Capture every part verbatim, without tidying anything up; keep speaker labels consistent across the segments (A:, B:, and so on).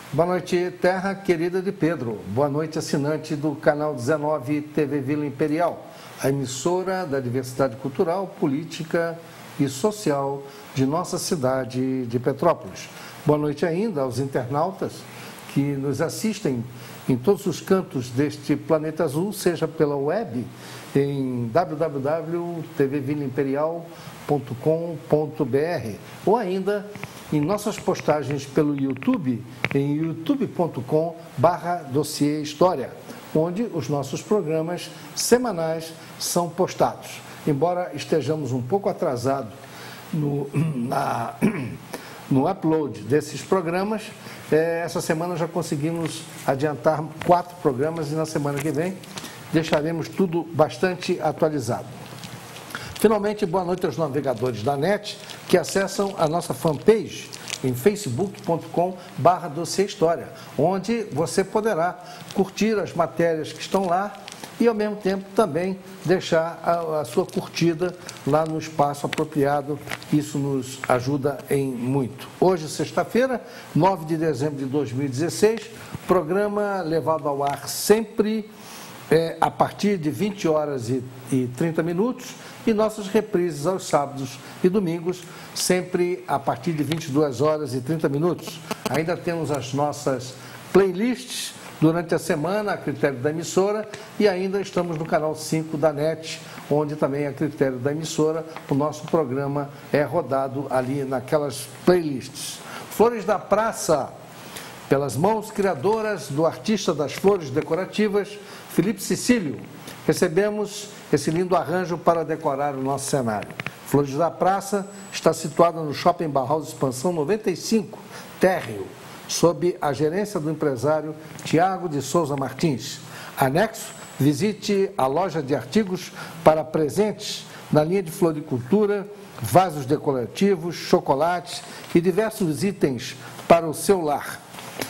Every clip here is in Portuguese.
A: Boa noite, terra querida de Pedro. Boa noite, assinante do canal dezenove T V Vila Imperial, a emissora da diversidade cultural, política e social de nossa cidade de Petrópolis. Boa noite ainda aos internautas que nos assistem em todos os cantos deste planeta azul, seja pela web em w w w ponto t v vila imperial ponto com ponto b r ou ainda em nossas postagens pelo YouTube, em youtube ponto com barra dossiê história, onde os nossos programas semanais são postados. Embora estejamos um pouco atrasados no, na, no upload desses programas, é, essa semana já conseguimos adiantar quatro programas e na semana que vem deixaremos tudo bastante atualizado. Finalmente, boa noite aos navegadores da net que acessam a nossa fanpage em facebook ponto com barra dossiê história, onde você poderá curtir as matérias que estão lá e, ao mesmo tempo, também deixar a, a sua curtida lá no espaço apropriado. Isso nos ajuda em muito. Hoje, sexta-feira, nove de dezembro de dois mil e dezesseis, programa levado ao ar sempre é, a partir de vinte horas e, e trinta minutos, e nossas reprises aos sábados e domingos, sempre a partir de vinte e duas horas e trinta minutos. Ainda temos as nossas playlists durante a semana, a critério da emissora, e ainda estamos no canal cinco da net, onde também, a critério da emissora, o nosso programa é rodado ali naquelas playlists. Flores da Praça, pelas mãos criadoras do artista das flores decorativas, Felipe Cecílio, recebemos esse lindo arranjo para decorar o nosso cenário. Flores da Praça está situada no Shopping Bauhaus Expansão noventa e cinco, térreo, sob a gerência do empresário Tiago de Souza Martins. Anexo, visite a loja de artigos para presentes na linha de floricultura, vasos decorativos, chocolates e diversos itens para o seu lar.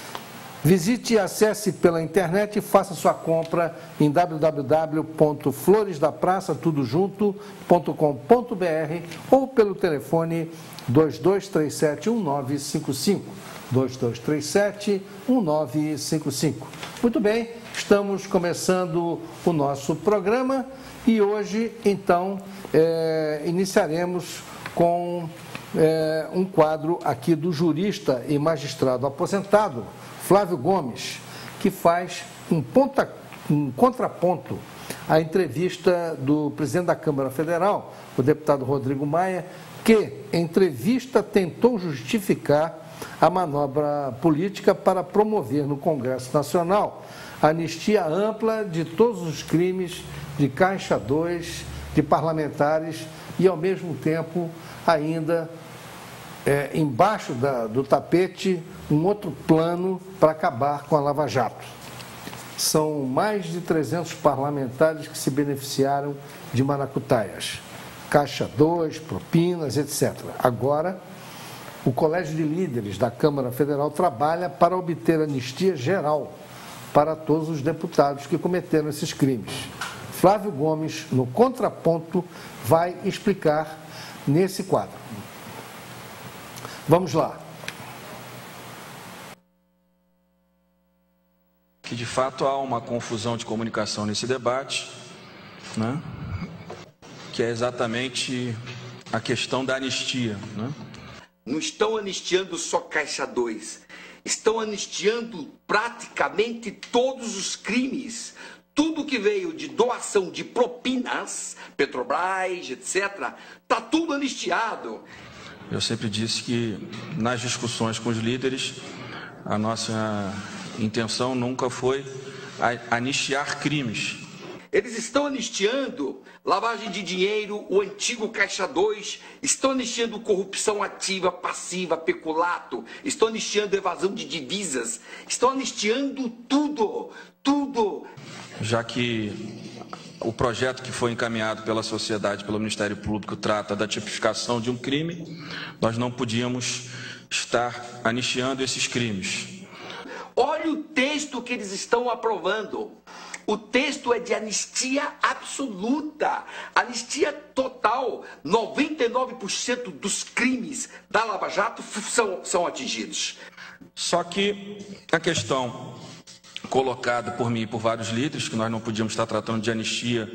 A: Visite e acesse pela internet e faça sua compra em w w w ponto flores da praça tudo junto ponto com ponto b r ou pelo telefone dois dois três sete um nove cinco cinco, dois dois três sete um nove cinco cinco. Muito bem, estamos começando o nosso programa e hoje, então, é, iniciaremos com é, um quadro aqui do jurista e magistrado aposentado, Flávio Gomes, que faz um, ponta, um contraponto à entrevista do presidente da Câmara Federal, o deputado Rodrigo Maia, que, em entrevista, tentou justificar a manobra política para promover no Congresso Nacional a anistia ampla de todos os crimes de Caixa dois, de parlamentares e, ao mesmo tempo, ainda é, embaixo da, do tapete, um outro plano para acabar com a Lava Jato. São mais de trezentos parlamentares que se beneficiaram de maracutaias, Caixa dois, propinas, etcétera. Agora, o Colégio de Líderes da Câmara Federal trabalha para obter anistia geral para todos os deputados que cometeram esses crimes. Flávio Gomes, no contraponto, vai explicar nesse quadro. Vamos lá.
B: Que de fato há uma confusão de comunicação nesse debate, né? Que é exatamente a questão da anistia, né?
C: Não estão anistiando só Caixa dois, estão anistiando praticamente todos os crimes. Tudo que veio de doação de propinas, Petrobras, etcétera, está tudo anistiado.
B: Eu sempre disse que nas discussões com os líderes, a nossa intenção nunca foi anistiar crimes.
C: Eles estão anistiando lavagem de dinheiro, o antigo Caixa dois, estão anistiando corrupção ativa, passiva, peculato, estão anistiando evasão de divisas, estão anistiando tudo, tudo.
B: Já que o projeto que foi encaminhado pela sociedade, pelo Ministério Público, trata da tipificação de um crime, nós não podíamos estar anistiando esses crimes.
C: Olha o texto que eles estão aprovando. O texto é de anistia absoluta, anistia total. noventa e nove por cento dos crimes da Lava Jato são, são atingidos.
B: Só que a questão colocada por mim e por vários líderes, que nós não podíamos estar tratando de anistia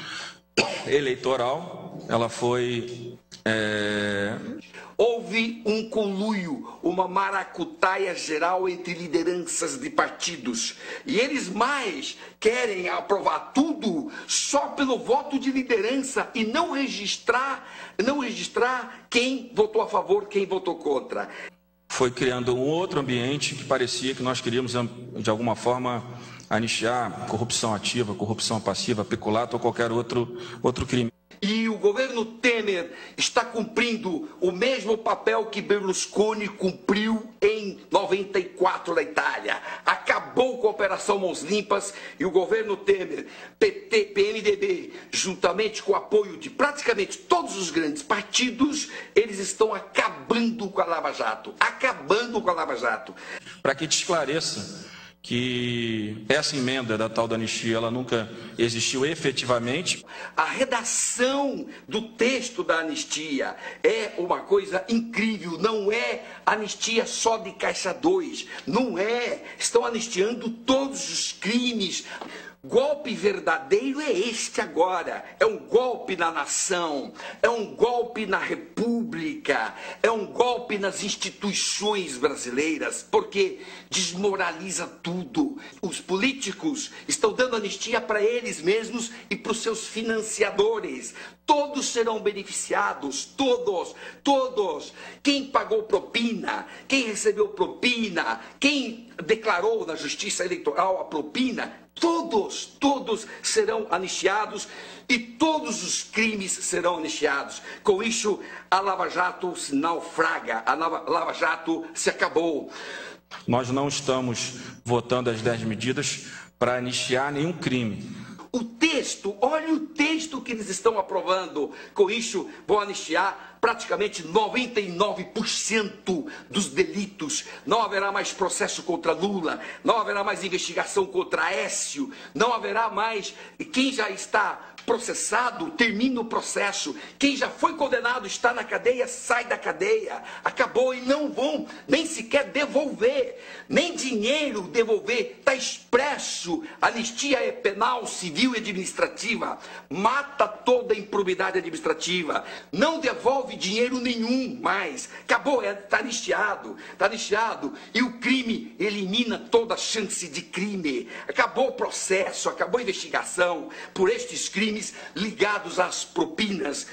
B: eleitoral, ela foi... É...
C: Houve um conluio, uma maracutaia geral entre lideranças de partidos. E eles mais querem aprovar tudo só pelo voto de liderança e não registrar, não registrar quem votou a favor, quem votou contra.
B: Foi criando um outro ambiente que parecia que nós queríamos, de alguma forma, anistiar corrupção ativa, corrupção passiva, peculato ou qualquer outro, outro crime.
C: E o governo Temer está cumprindo o mesmo papel que Berlusconi cumpriu em noventa e quatro na Itália. Acabou com a Operação Mãos Limpas e o governo Temer, P T, P M D B, juntamente com o apoio de praticamente todos os grandes partidos, eles estão acabando com a Lava Jato. Acabando com a Lava Jato.
B: Para que te esclareça que essa emenda da tal da anistia, ela nunca existiu efetivamente.
C: A redação do texto da anistia é uma coisa incrível, não é anistia só de Caixa dois, não é, estão anistiando todos os crimes. Golpe verdadeiro é este agora, é um golpe na nação, é um golpe na república, é um golpe nas instituições brasileiras, porque desmoraliza tudo. Os políticos estão dando anistia para eles mesmos e para os seus financiadores. Todos serão beneficiados, todos, todos. Quem pagou propina, quem recebeu propina, quem declarou na Justiça Eleitoral a propina, todos, todos serão anistiados e todos os crimes serão anistiados. Com isso, a Lava Jato se naufraga, a Lava Jato se acabou.
B: Nós não estamos votando as dez medidas para anistiar nenhum crime.
C: O texto, olha o texto que eles estão aprovando. Com isso, vão anistiar praticamente noventa e nove por cento dos delitos. Não haverá mais processo contra Lula, não haverá mais investigação contra Aécio, não haverá mais quem já está processado, termina o processo. Quem já foi condenado, está na cadeia, sai da cadeia. Acabou e não vão nem sequer devolver, nem dinheiro devolver. Está expresso. Anistia é penal, civil e administrativa. Mata toda a improbidade administrativa. Não devolve dinheiro nenhum mais. Acabou, está anistiado. Está anistiado. E o crime elimina toda a chance de crime. Acabou o processo, acabou a investigação por estes crimes ligados às propinas.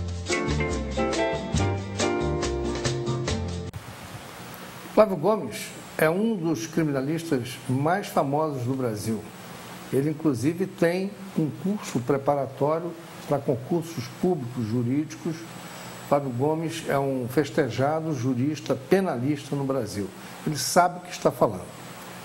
A: Flávio Gomes é um dos criminalistas mais famosos do Brasil. Ele, inclusive, tem um curso preparatório para concursos públicos jurídicos. Flávio Gomes é um festejado jurista penalista no Brasil. Ele sabe o que está falando.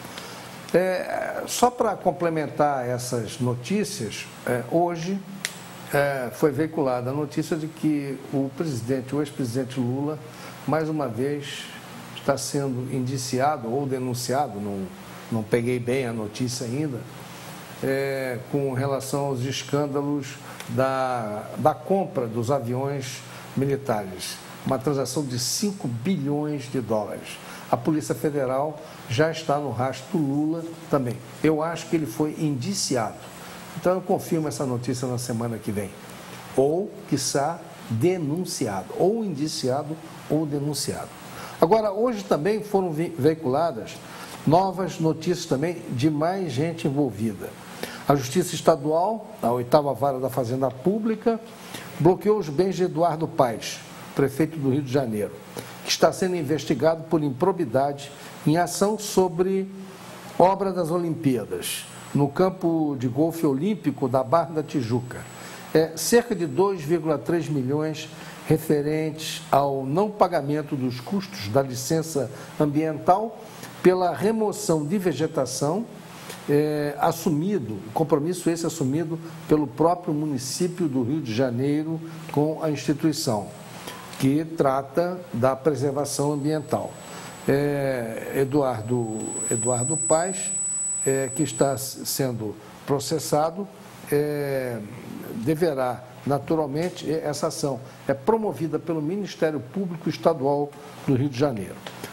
A: É, só para complementar essas notícias, é, hoje é, foi veiculada a notícia de que o presidente, o ex-presidente Lula, mais uma vez está sendo indiciado ou denunciado, não, não peguei bem a notícia ainda, é, com relação aos escândalos da, da compra dos aviões militares, uma transação de cinco bilhões de dólares. A Polícia Federal já está no rastro do Lula também. Eu acho que ele foi indiciado. Então, eu confirmo essa notícia na semana que vem. Ou, quiçá, denunciado. Ou indiciado ou denunciado. Agora, hoje também foram veiculadas novas notícias também de mais gente envolvida. A Justiça Estadual, a oitava vara da Fazenda Pública, bloqueou os bens de Eduardo Paes, prefeito do Rio de Janeiro, que está sendo investigado por improbidade em ação sobre obra das Olimpíadas, no campo de golfe olímpico da Barra da Tijuca. É, cerca de dois vírgula três milhões referentes ao não pagamento dos custos da licença ambiental pela remoção de vegetação, é, assumido, compromisso esse assumido pelo próprio município do Rio de Janeiro com a instituição, que trata da preservação ambiental. É, Eduardo, Eduardo Paes, é, que está sendo processado, é, deverá, naturalmente, essa ação é promovida pelo Ministério Público Estadual do Rio de Janeiro.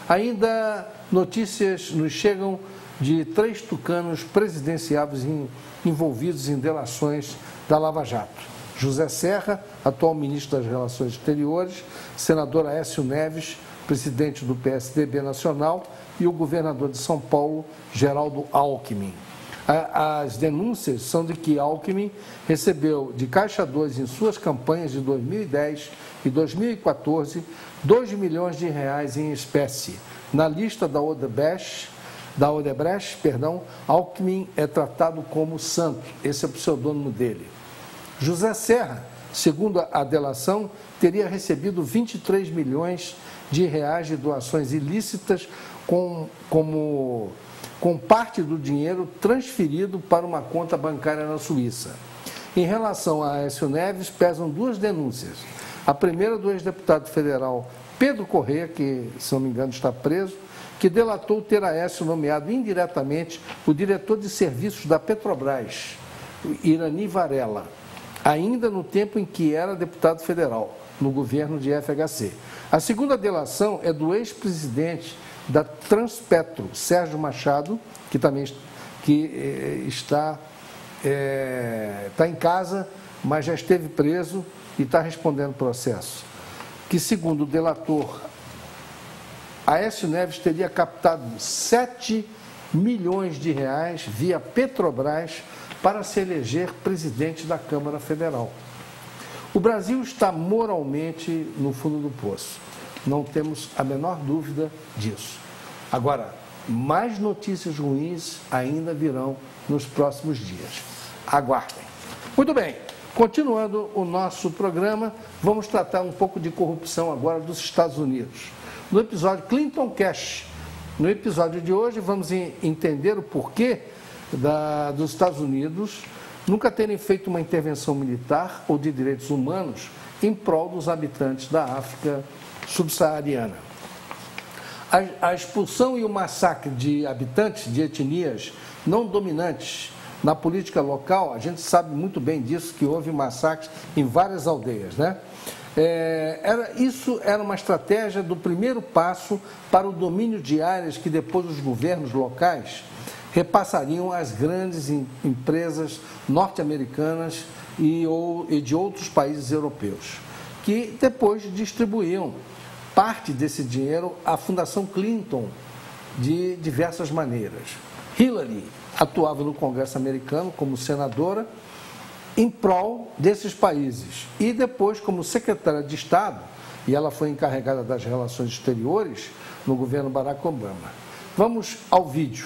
A: Ainda notícias nos chegam de três tucanos presidenciáveis envolvidos em delações da Lava Jato. José Serra, atual ministro das Relações Exteriores, senador Aécio Neves, presidente do P S D B Nacional, e o governador de São Paulo, Geraldo Alckmin. As denúncias são de que Alckmin recebeu de Caixa dois em suas campanhas de dois mil e dez e dois mil e quatorze dois milhões de reais em espécie. Na lista da Odebrecht, da Odebrecht, perdão, Alckmin é tratado como santo, esse é o pseudônimo dele. José Serra, segundo a delação, teria recebido vinte e três milhões de reais de doações ilícitas com, como, com parte do dinheiro transferido para uma conta bancária na Suíça. Em relação a Aécio Neves, pesam duas denúncias. A primeira do ex-deputado federal Pedro Corrêa, que, se não me engano, está preso, que delatou ter Aécio nomeado indiretamente o diretor de serviços da Petrobras, Irani Varela, ainda no tempo em que era deputado federal, no governo de F H C. A segunda delação é do ex-presidente da Transpetro, Sérgio Machado, que também que, eh, está, eh, está em casa, mas já esteve preso e está respondendo processo. Que, segundo o delator, Aécio Neves teria captado sete milhões de reais via Petrobras para se eleger presidente da Câmara Federal. O Brasil está moralmente no fundo do poço. Não temos a menor dúvida disso. Agora, mais notícias ruins ainda virão nos próximos dias. Aguardem. Muito bem, continuando o nosso programa, vamos tratar um pouco de corrupção agora dos Estados Unidos. No episódio Clinton Cash, no episódio de hoje, vamos entender o porquê da, dos Estados Unidos nunca terem feito uma intervenção militar ou de direitos humanos em prol dos habitantes da África subsaariana. A, a expulsão e o massacre de habitantes de etnias não dominantes na política local, a gente sabe muito bem disso, que houve massacres em várias aldeias, né? É, era, isso era uma estratégia do primeiro passo para o domínio de áreas que depois os governos locais repassariam às grandes em, empresas norte-americanas e, ou, e de outros países europeus, que depois distribuíam parte desse dinheiro à Fundação Clinton de diversas maneiras. Hillary atuava no Congresso americano como senadora em prol desses países e depois como secretária de Estado, e ela foi encarregada das relações exteriores no governo Barack Obama. Vamos ao vídeo.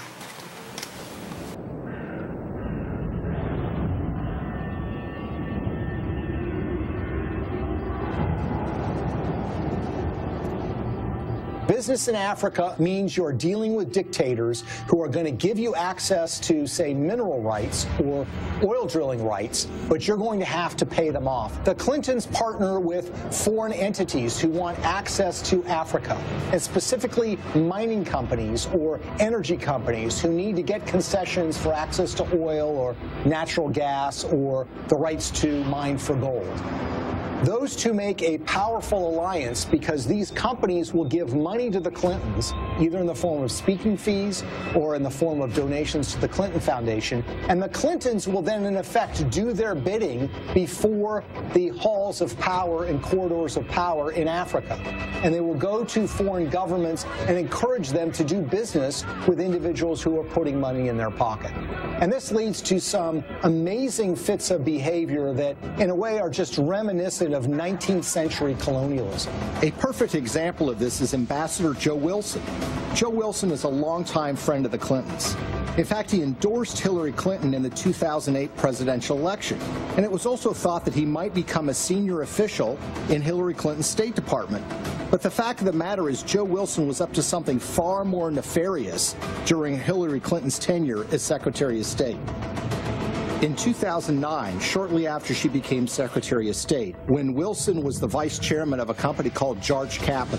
D: Business in Africa means you're dealing with dictators who are going to give you access to, say, mineral rights or oil drilling rights, but you're going to have to pay them off. The Clintons partner with foreign entities who want access to Africa, and specifically mining companies or energy companies who need to get concessions for access to oil or natural gas or the rights to mine for gold. Those two make a powerful alliance because these companies will give money to the Clintons, either in the form of speaking fees or in the form of donations to the Clinton Foundation, and the Clintons will then, in effect, do their bidding before the halls of power and corridors of power in Africa. And they will go to foreign governments and encourage them to do business with individuals who are putting money in their pocket. And this leads to some amazing fits of behavior that, in a way, are just reminiscent of nineteenth century colonialism.
E: A perfect example of this is Ambassador Joe Wilson. Joe Wilson is a longtime friend of the Clintons. In fact, he endorsed Hillary Clinton in the two thousand eight presidential election, and it was also thought that he might become a senior official in Hillary Clinton's State Department. But the fact of the matter is Joe Wilson was up to something far more nefarious during Hillary Clinton's tenure as Secretary of State. In two thousand nine, shortly after she became Secretary of State, when Wilson was the vice chairman of a company called Jarch Capital,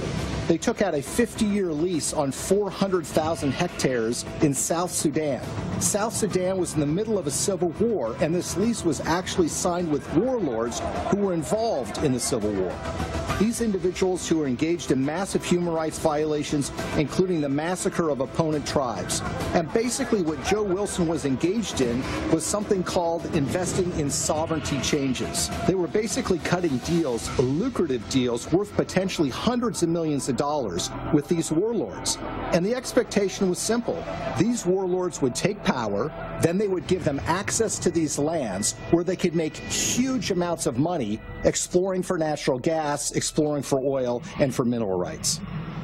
E: They took out a fifty-year lease on four hundred thousand hectares in South Sudan. South Sudan was in the middle of a civil war, and this lease was actually signed with warlords who were involved in the civil war. These individuals who were engaged in massive human rights violations, including the massacre of opponent tribes. And basically what Joe Wilson was engaged in was something called investing in sovereignty changes. They were basically cutting deals, lucrative deals, worth potentially hundreds of millions of dollars with these warlords. And the expectation was simple. These warlords would take power, then they would give them access to these lands where they could make huge amounts of money exploring for natural gas, exploring for oil, and for mineral rights.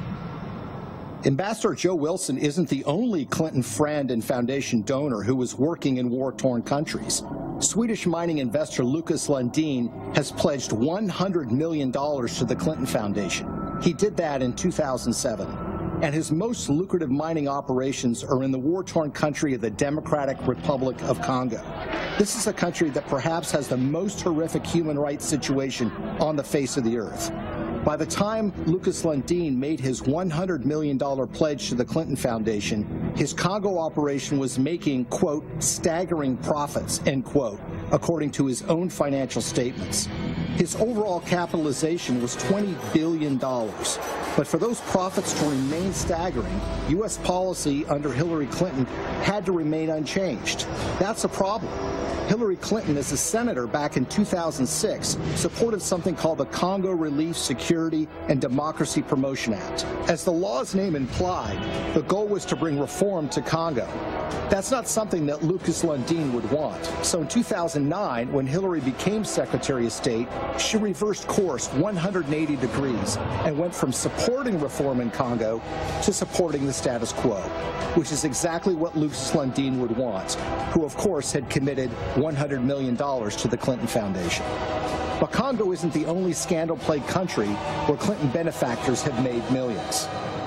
E: Ambassador Joe Wilson isn't the only Clinton friend and foundation donor who was working in war-torn countries. Swedish mining investor Lucas Lundin has pledged one hundred million dollars to the Clinton Foundation. He did that in two thousand seven. And his most lucrative mining operations are in the war-torn country of the Democratic Republic of Congo. This is a country that perhaps has the most horrific human rights situation on the face of the earth. By the time Lucas Lundin made his one hundred million dollars pledge to the Clinton Foundation, his Congo operation was making, quote, staggering profits, end quote, according to his own financial statements. His overall capitalization was twenty billion dollars. But for those profits to remain staggering, U S policy under Hillary Clinton had to remain unchanged. That's a problem. Hillary Clinton, as a senator back in two thousand six, supported something called the Congo Relief, Security, and Democracy Promotion Act. As the law's name implied, the goal was to bring reform to Congo. That's not something that Lucas Lundin would want. So in two thousand nine, when Hillary became Secretary of State, she reversed course one hundred eighty degrees and went from supporting reform in Congo to supporting the status quo, which is exactly what Lucas Lundin would want, who of course had committed one hundred million dollars to the Clinton Foundation. But Congo isn't the only scandal-plagued country where Clinton benefactors have made millions.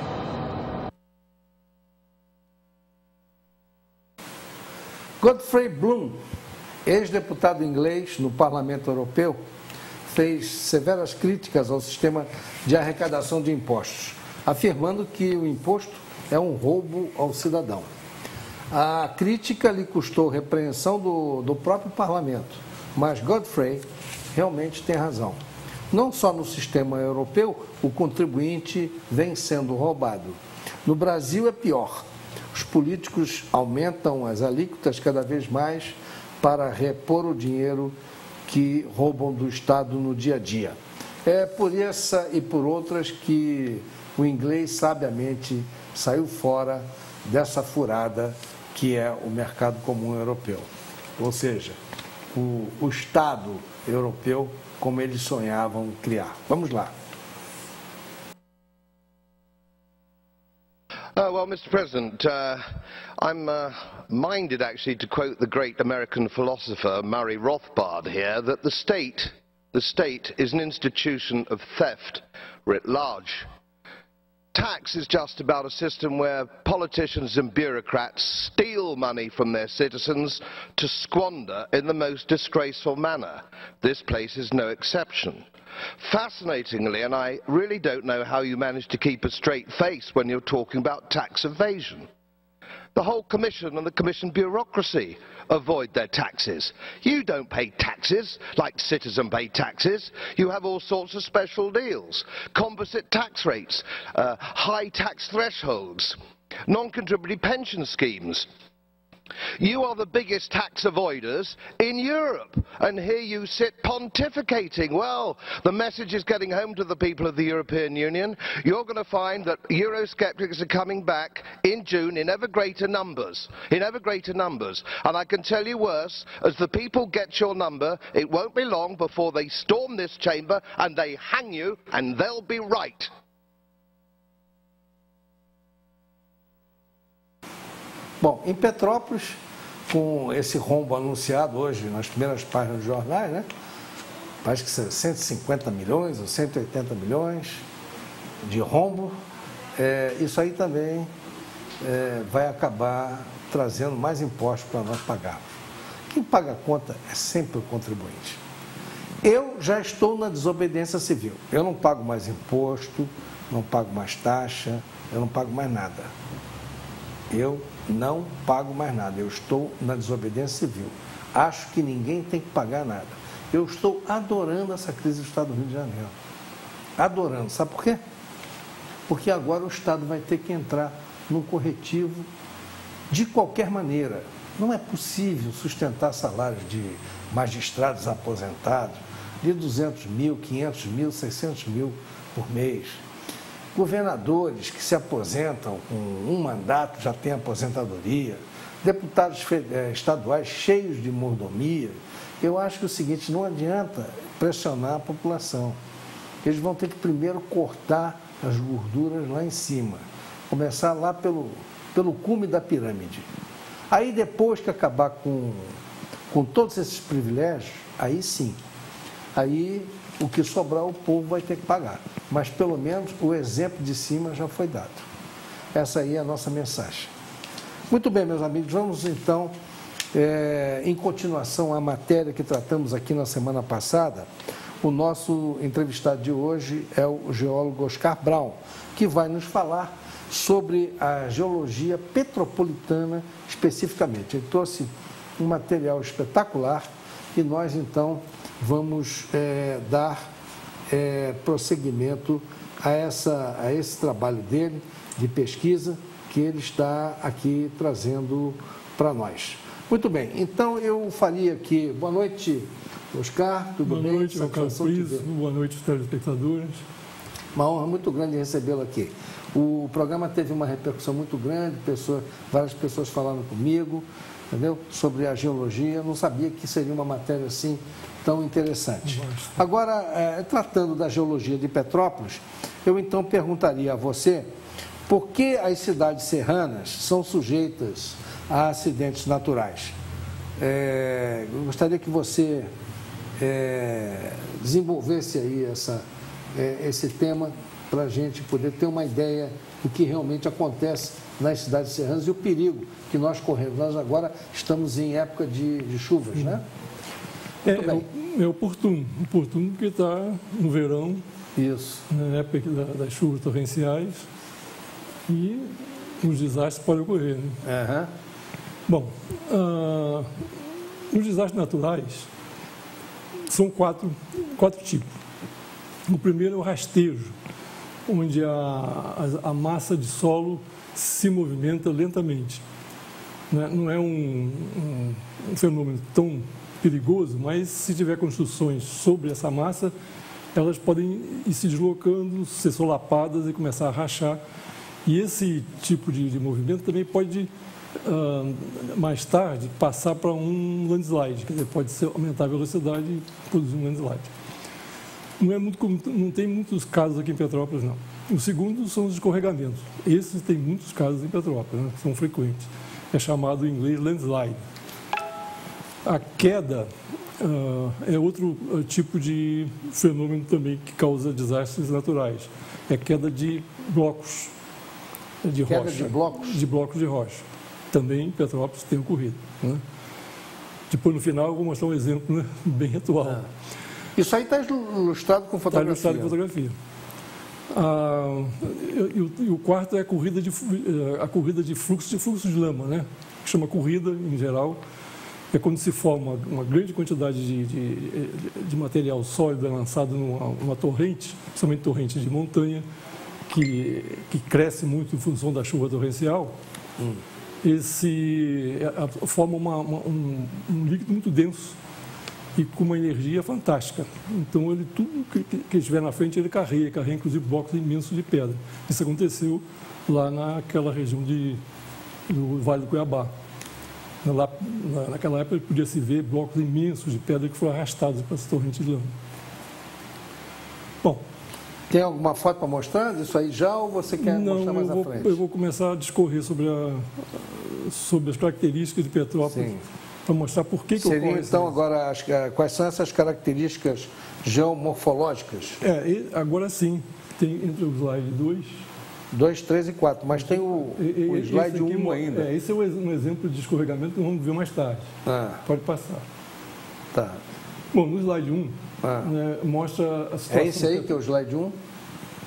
A: Godfrey Bloom, ex-deputado inglês no Parlamento Europeu, fez severas críticas ao sistema de arrecadação de impostos, afirmando que o imposto é um roubo ao cidadão. A crítica lhe custou repreensão do, do próprio parlamento, mas Godfrey realmente tem razão. Não só no sistema europeu, o contribuinte vem sendo roubado. No Brasil é pior. Os políticos aumentam as alíquotas cada vez mais para repor o dinheiro que roubam do Estado no dia a dia. É por essa e por outras que o inglês sabiamente saiu fora dessa furada que é o mercado comum europeu. Ou seja, o, o Estado europeu como eles sonhavam criar. Vamos lá.
F: Uh, well, Mister President, uh, I'm uh, minded actually to quote the great American philosopher Murray Rothbard here, that the state, the state is an institution of theft writ large. Tax is just about a system where politicians and bureaucrats steal money from their citizens to squander in the most disgraceful manner. This place is no exception. Fascinatingly, and I really don't know how you manage to keep a straight face when you're talking about tax evasion, the whole Commission and the Commission bureaucracy avoid their taxes. You don't pay taxes like citizens pay taxes. You have all sorts of special deals, composite tax rates, uh, high tax thresholds, non-contributory pension schemes. You are the biggest tax avoiders in Europe, and here you sit pontificating. Well, the message is getting home to the people of the European Union. You're going to find that Eurosceptics are coming back in June in ever greater numbers, in ever greater numbers. And I can tell you worse, as the people get your number, it won't be long before they storm this chamber and they hang you, and they'll be right.
A: Bom, em Petrópolis, com esse rombo anunciado hoje nas primeiras páginas dos jornais, né? Parece que são cento e cinquenta milhões ou cento e oitenta milhões de rombo, é, isso aí também é, vai acabar trazendo mais impostos para nós pagarmos. Quem paga a conta é sempre o contribuinte. Eu já estou na desobediência civil, eu não pago mais imposto, não pago mais taxa, eu não pago mais nada. Eu não pago mais nada, eu estou na desobediência civil. Acho que ninguém tem que pagar nada. Eu estou adorando essa crise do Estado do Rio de Janeiro. Adorando. Sabe por quê? Porque agora o Estado vai ter que entrar num corretivo de qualquer maneira. Não é possível sustentar salários de magistrados aposentados de duzentos mil, quinhentos mil, seiscentos mil por mês. Governadores que se aposentam com um mandato, já têm aposentadoria. Deputados estaduais cheios de mordomia. Eu acho que é o seguinte, não adianta pressionar a população. Eles vão ter que primeiro cortar as gorduras lá em cima. Começar lá pelo, pelo cume da pirâmide. Aí depois que acabar com, com todos esses privilégios, aí sim. Aí o que sobrar o povo vai ter que pagar. Mas pelo menos o exemplo de cima já foi dado. Essa aí é a nossa mensagem. Muito bem, meus amigos, vamos então, é, em continuação à matéria que tratamos aqui na semana passada. O nosso entrevistado de hoje é o geólogo Oscar Brown, que vai nos falar sobre a geologia petropolitana especificamente. Ele trouxe um material espetacular e nós então vamos é, dar é, prosseguimento a, essa, a esse trabalho dele de pesquisa que ele está aqui trazendo para nós. Muito bem, então eu faria aqui, boa noite, Oscar, tudo
G: boa
A: bem?
G: Boa noite, Carlos Friso, boa noite, telespectadores.
A: Uma honra muito grande recebê-lo aqui. O programa teve uma repercussão muito grande, pessoa, várias pessoas falando comigo, entendeu? Sobre a geologia, não sabia que seria uma matéria assim tão interessante. Agora, é, tratando da geologia de Petrópolis, eu então perguntaria a você por que as cidades serranas são sujeitas a acidentes naturais. É, eu gostaria que você é, desenvolvesse aí essa, é, esse tema para a gente poder ter uma ideia do que realmente acontece nas cidades serranas e o perigo que nós corremos. Nós agora estamos em época de, de chuvas, né?
G: É, é, é oportuno, oportuno porque está no verão,
A: isso,
G: na época da, das chuvas torrenciais e os desastres podem ocorrer. Né?
A: Uhum.
G: Bom, ah, os desastres naturais são quatro, quatro tipos. O primeiro é o rastejo, onde a, a, a massa de solo se movimenta lentamente. Né? Não é um, um, um fenômeno tão perigoso, mas se tiver construções sobre essa massa, elas podem ir se deslocando, ser solapadas e começar a rachar. E esse tipo de, de movimento também pode, uh, mais tarde, passar para um landslide, quer dizer, pode ser, aumentar a velocidade e produzir um landslide. Não, é muito, não tem muitos casos aqui em Petrópolis, não. O segundo são os escorregamentos. Esses tem muitos casos em Petrópolis, né? São frequentes. É chamado em inglês landslide. A queda uh, é outro uh, tipo de fenômeno também que causa desastres naturais. É queda de blocos de
A: queda
G: rocha.
A: de blocos?
G: De blocos de rocha. Também em Petrópolis tem ocorrido. Né? Depois, no final, eu vou mostrar um exemplo, né, bem atual. Ah.
A: Isso aí está ilustrado com fotografia?
G: Está ilustrado com fotografia. Ah, e, e, e o quarto é a corrida de, a corrida de fluxo de fluxo de lama, né? Que chama corrida, em geral. É quando se forma uma grande quantidade de, de, de material sólido lançado numa, numa torrente, principalmente torrente de montanha, que, que cresce muito em função da chuva torrencial. Hum. Esse a, a, forma uma, uma, um, um líquido muito denso e com uma energia fantástica. Então, ele, tudo que, que estiver na frente, ele carrega, carrega inclusive blocos imensos de pedra. Isso aconteceu lá naquela região de, do Vale do Cuiabá. Lá, naquela época, podia se ver blocos imensos de pedra que foram arrastados para essa torrente de lama. Bom.
A: Tem alguma foto para mostrar disso aí já ou você quer
G: não,
A: mostrar mais
G: eu vou,
A: à frente?
G: Eu vou começar a discorrer sobre, a, sobre as características de Petrópolis. Sim. Para mostrar por que, que
A: Seria,
G: ocorre
A: então, agora, as, quais são essas características geomorfológicas?
G: É, agora sim, tem entre o slide dois...
A: dois, três e quatro, mas tem o,
G: e,
A: o slide um
G: é,
A: ainda.
G: É, esse é um exemplo de escorregamento que vamos ver mais tarde. Ah. Pode passar.
A: Tá.
G: Bom, no slide um,
A: ah.
G: né, mostra a situação...
A: É esse aí que é o slide um?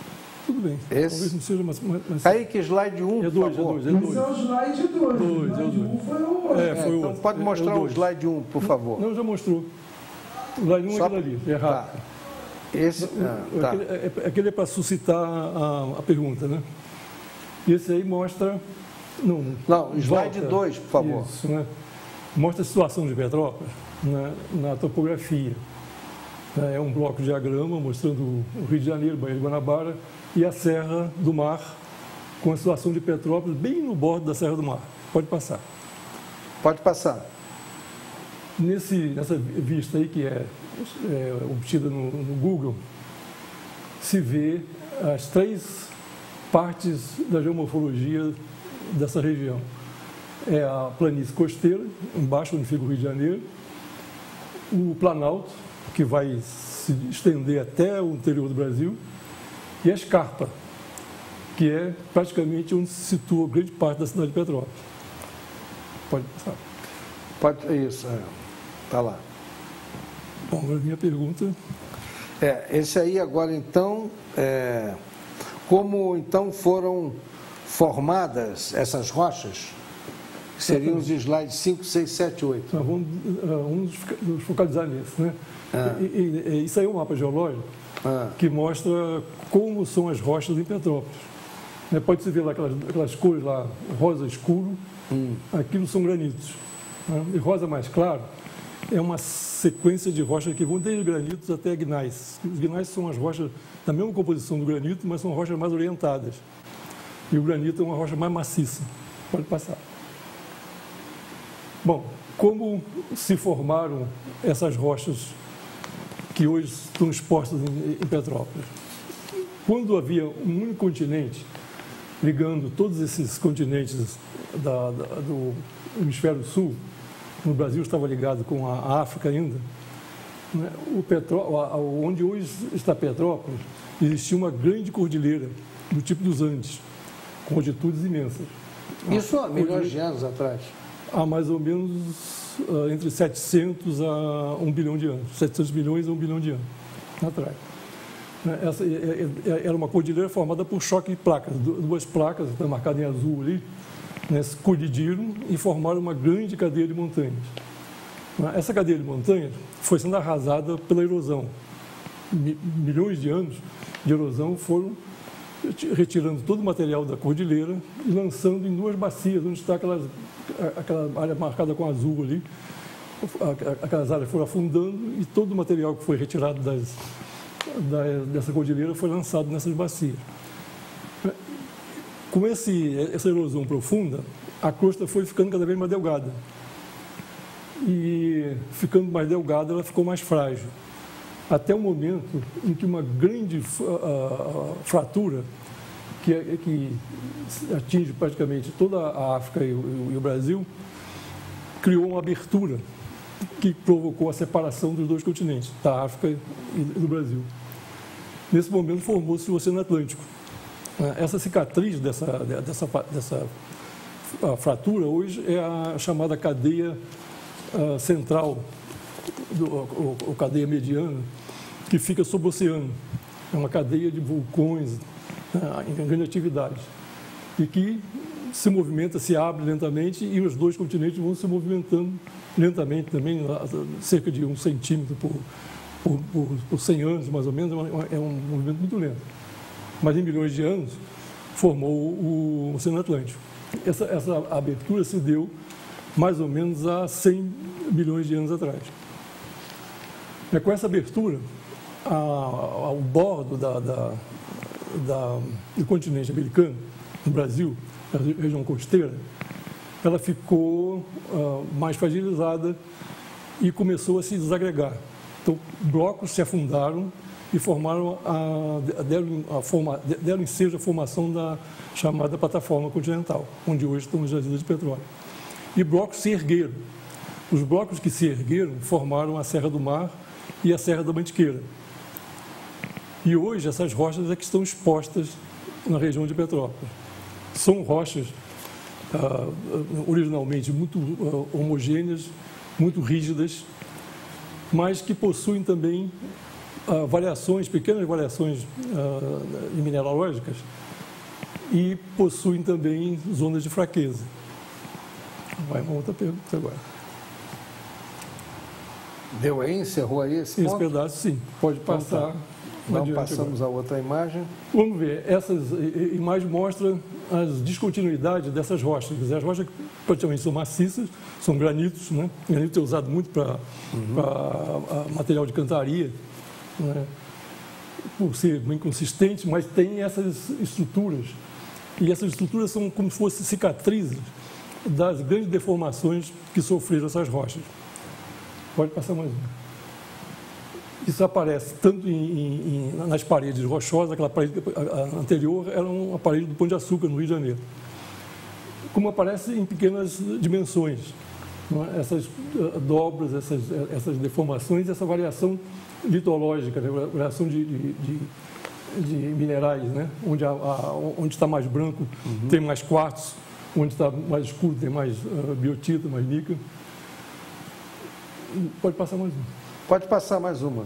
G: Tudo bem.
A: Esse?
G: Talvez não seja, mas... mas, mas...
A: Aí que slide um,
G: é dois,
A: por favor.
G: É dois, é dois.
H: Esse é o slide dois.
G: Dois,
H: o
G: é o
H: slide
G: dois.
H: um foi o outro.
G: É, foi o
A: Então
G: outro.
A: pode
G: É,
A: mostrar
G: é o
A: o
G: dois.
A: slide um, por favor.
G: Não, já mostrou. O slide um
A: Só-
G: é aquele ali, é rápido.
A: Tá. Esse, ah, tá.
G: Aquele, é, aquele é para suscitar a, a pergunta, né? E esse aí mostra... Não,
A: Não, slide
G: volta.
A: dois, por favor.
G: Isso, né? Mostra a situação de Petrópolis, né, na topografia. É um bloco de diagrama mostrando o Rio de Janeiro, Baía de Guanabara e a Serra do Mar, com a situação de Petrópolis bem no bordo da Serra do Mar. Pode passar.
A: Pode passar.
G: Nesse, nessa vista aí, que é, é obtida no, no Google, se vê as três partes da geomorfologia dessa região. É a planície costeira, embaixo onde fica o Rio de Janeiro, o Planalto, que vai se estender até o interior do Brasil, e a escarpa, que é praticamente onde se situa grande parte da cidade de Petrópolis. Pode passar.
A: Pode, isso, é. Tá lá.
G: Bom, agora a minha pergunta...
A: É, esse aí agora então, é, como então foram formadas essas rochas, que seriam os slides cinco, seis, sete, oito.
G: Nós vamos, uh, vamos nos focalizar nisso, né?
A: Ah.
G: E, e, e, isso aí é um mapa geológico
A: Ah.
G: que mostra como são as rochas em Petrópolis. Né? Pode-se ver lá aquelas, aquelas cores lá, rosa escuro,
A: Hum.
G: aquilo são granitos. Né? E rosa mais claro é uma sequência de rochas que vão desde granitos até gnais. Os gnais são as rochas da mesma composição do granito, mas são rochas mais orientadas. E o granito é uma rocha mais maciça. Pode passar. Bom, como se formaram essas rochas que hoje estão expostas em, em Petrópolis? Quando havia um único continente, ligando todos esses continentes da, da, do hemisfério sul, no Brasil estava ligado com a África ainda, né? o Petró, onde hoje está Petrópolis, existia uma grande cordilheira do tipo dos Andes, com altitudes imensas.
A: Isso há milhões de anos atrás.
G: Há mais ou menos uh, entre setecentos a um bilhão de anos, setecentos milhões a um bilhão de anos atrás. Né? Essa é, é, era uma cordilheira formada por choque de placas, duas placas, está marcada em azul ali, né, se colidiram e formaram uma grande cadeia de montanhas. Né? Essa cadeia de montanhas foi sendo arrasada pela erosão. Mi, milhões de anos de erosão foram retirando todo o material da cordilheira e lançando em duas bacias, onde está aquelas, aquela área marcada com azul ali. Aquelas áreas foram afundando e todo o material que foi retirado das, da, dessa cordilheira foi lançado nessas bacias. Com esse, essa erosão profunda, a crosta foi ficando cada vez mais delgada. E ficando mais delgada, ela ficou mais frágil. Até o momento em que uma grande uh, fratura, que, que atinge praticamente toda a África e o, e o Brasil, criou uma abertura que provocou a separação dos dois continentes, da África e do Brasil. Nesse momento formou-se o Oceano Atlântico. Essa cicatriz dessa, dessa, dessa fratura hoje é a chamada cadeia uh, central, do, ou, ou cadeia mediana, que fica sob o oceano. É uma cadeia de vulcões uh, em grande atividade e que se movimenta, se abre lentamente e os dois continentes vão se movimentando lentamente também, cerca de um centímetro por, por, por, por cem anos, mais ou menos, é um movimento muito lento. Mas em milhões de anos formou o Oceano Atlântico. Essa, essa abertura se deu mais ou menos há cem milhões de anos atrás. E com essa abertura, a, ao bordo da, da, da, do continente americano, no Brasil, a região costeira, ela ficou uh, mais fragilizada e começou a se desagregar. Então, blocos se afundaram e formaram a, deram, a forma, deram ensejo à formação da chamada plataforma continental, onde hoje estão os jazidas de petróleo. E blocos se ergueram. Os blocos que se ergueram formaram a Serra do Mar e a Serra da Mantiqueira. E hoje essas rochas é que estão expostas na região de Petrópolis. São rochas ah, originalmente muito ah, homogêneas, muito rígidas, mas que possuem também uh, variações, pequenas variações uh, mineralógicas e possuem também zonas de fraqueza. Vai uma outra pergunta agora.
A: Deu aí? Encerrou aí esse
G: Esse
A: ponto?
G: pedaço, sim. Pode passar.
A: Então passamos a outra imagem.
G: Vamos ver. Essas imagens mostram as descontinuidades dessas rochas. Quer dizer, as rochas praticamente são maciças, são granitos, né? Granito é usado muito para uhum. material de cantaria, né? Por ser bem consistente, mas tem essas estruturas. E essas estruturas são como se fossem cicatrizes das grandes deformações que sofreram essas rochas. Pode passar mais uma. Isso aparece tanto em, em, nas paredes rochosas, aquela parede anterior era uma parede do Pão de Açúcar, no Rio de Janeiro, como aparece em pequenas dimensões, não é? Essas uh, dobras, essas, essas deformações, essa variação litológica, né? Variação de, de, de, de minerais, né? Onde a, a, onde está mais branco uhum. tem mais quartzo, onde está mais escuro tem mais uh, biotita, mais níquel. Pode passar mais uma.
A: Pode passar mais uma.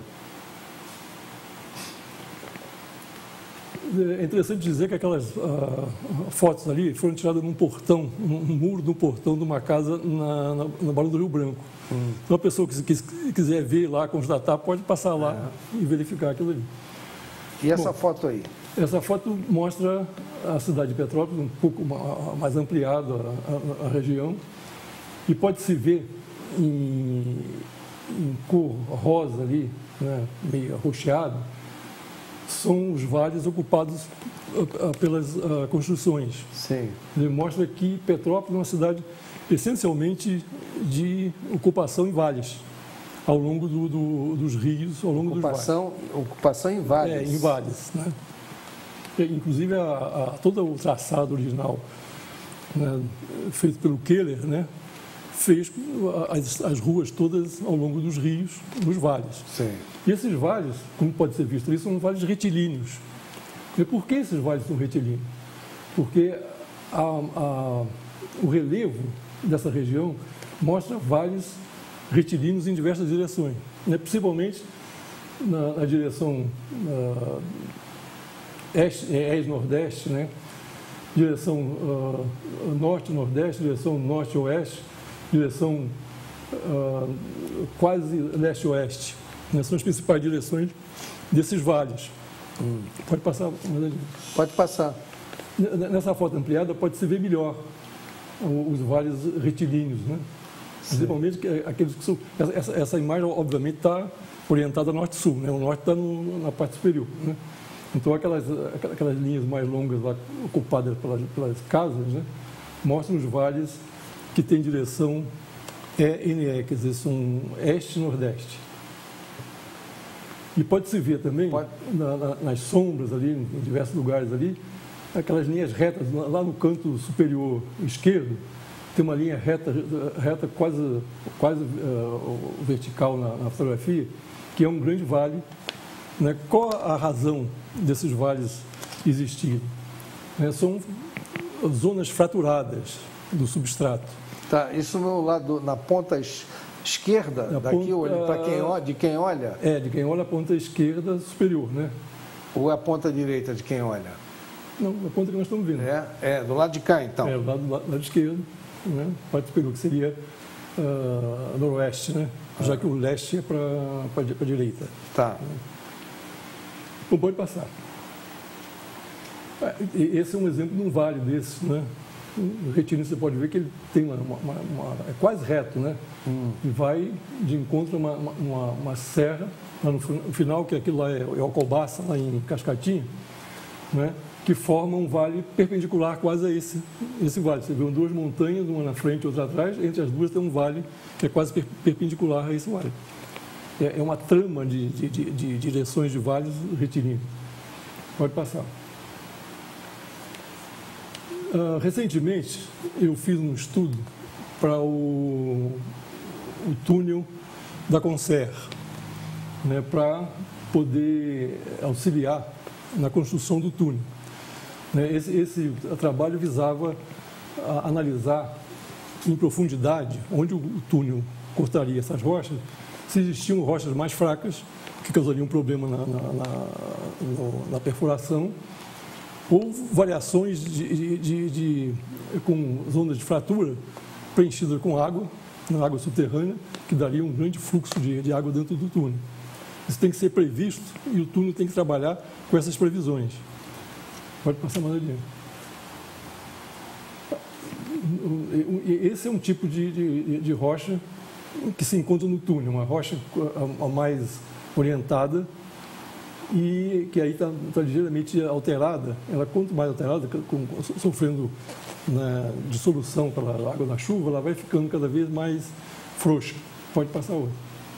G: É interessante dizer que aquelas uh, fotos ali foram tiradas num portão, num muro do portão de uma casa na, na, no Barão do Rio Branco. Hum. Então, a pessoa que, que quiser ver lá, constatar, pode passar lá é. e verificar aquilo ali.
A: E essa
G: Bom,
A: foto aí?
G: Essa foto mostra a cidade de Petrópolis, um pouco mais ampliado a, a, a região, e pode-se ver em, em cor rosa ali, né, meio arroxeado, são os vales ocupados uh, pelas uh, construções.
A: Sim.
G: Ele mostra que Petrópolis é uma cidade essencialmente de ocupação em vales, ao longo do, do, dos rios, ao longo
A: ocupação,
G: dos vales.
A: Ocupação em vales.
G: É, em vales, né? Inclusive, a, a, todo o traçado original, né, feito pelo Keller, né, fez as, as ruas todas ao longo dos rios, nos vales.
A: Sim.
G: E esses vales, como pode ser visto ali, são vales retilíneos. E por que esses vales são retilíneos? Porque a, a, o relevo dessa região mostra vales retilíneos em diversas direções, né? Principalmente na, na direção uh, este-nordeste, né? Direção uh, norte-nordeste, direção norte-oeste, direção uh, quase leste-oeste. Né? São as principais direções desses vales. Hum. Pode passar?
A: Pode passar.
G: Nessa foto ampliada pode-se ver melhor os vales retilíneos, né? Principalmente aqueles que são... Essa, essa imagem, obviamente, está orientada norte-sul, né? O norte está na parte superior, né? Então, aquelas, aquelas linhas mais longas lá, ocupadas pelas, pelas casas, né, mostram os vales que têm direção E N E, quer dizer, são este-nordeste. E pode-se ver também, pode. na, na, nas sombras ali, em diversos lugares ali, aquelas linhas retas, lá no canto superior esquerdo, tem uma linha reta, reta quase, quase uh, vertical na, na fotografia, que é um grande vale. Né? Qual a razão desses vales existirem? Né? São zonas fraturadas do substrato.
A: Tá, isso no lado, na ponta esquerda, na daqui, ponta, para quem olha, de quem olha?
G: É, de quem olha a ponta esquerda superior, né?
A: Ou a ponta direita de quem olha?
G: Não, a ponta que nós estamos vendo.
A: É, é do lado de cá, então.
G: É, do lado, do lado esquerdo, né? Parte superior, que seria uh, noroeste, né? Ah. Já que o leste é para a direita.
A: Tá.
G: Bom, pode passar. Esse é um exemplo de um vale desse, né? O retilíneo, você pode ver que ele tem uma, uma, uma é quase reto, né? Hum. E vai de encontro a uma, uma, uma serra, lá no final, que aquilo lá é, é Alcobaça, lá em Cascatinha, né? Que forma um vale perpendicular quase a esse, esse vale. Você vê duas montanhas, uma na frente e outra atrás, entre as duas tem um vale que é quase per, perpendicular a esse vale. É, é uma trama de, de, de, de direções de vales retilíneos. Pode passar. Uh, recentemente, eu fiz um estudo para o, o túnel da Concer, né, para poder auxiliar na construção do túnel. Né, esse, esse trabalho visava a, analisar em profundidade onde o túnel cortaria essas rochas, se existiam rochas mais fracas, que causariam um problema na, na, na, no, na perfuração, ou variações de, de, de, de, com zonas de fratura preenchidas com água, na água subterrânea, que daria um grande fluxo de, de água dentro do túnel. Isso tem que ser previsto e o túnel tem que trabalhar com essas previsões. Pode passar mais adiante. Esse é um tipo de, de, de rocha que se encontra no túnel, uma rocha a, a mais orientada e que aí está tá ligeiramente alterada. Ela, quanto mais alterada, com, sofrendo, né, dissolução pela água da chuva, ela vai ficando cada vez mais frouxa. Pode passar outra.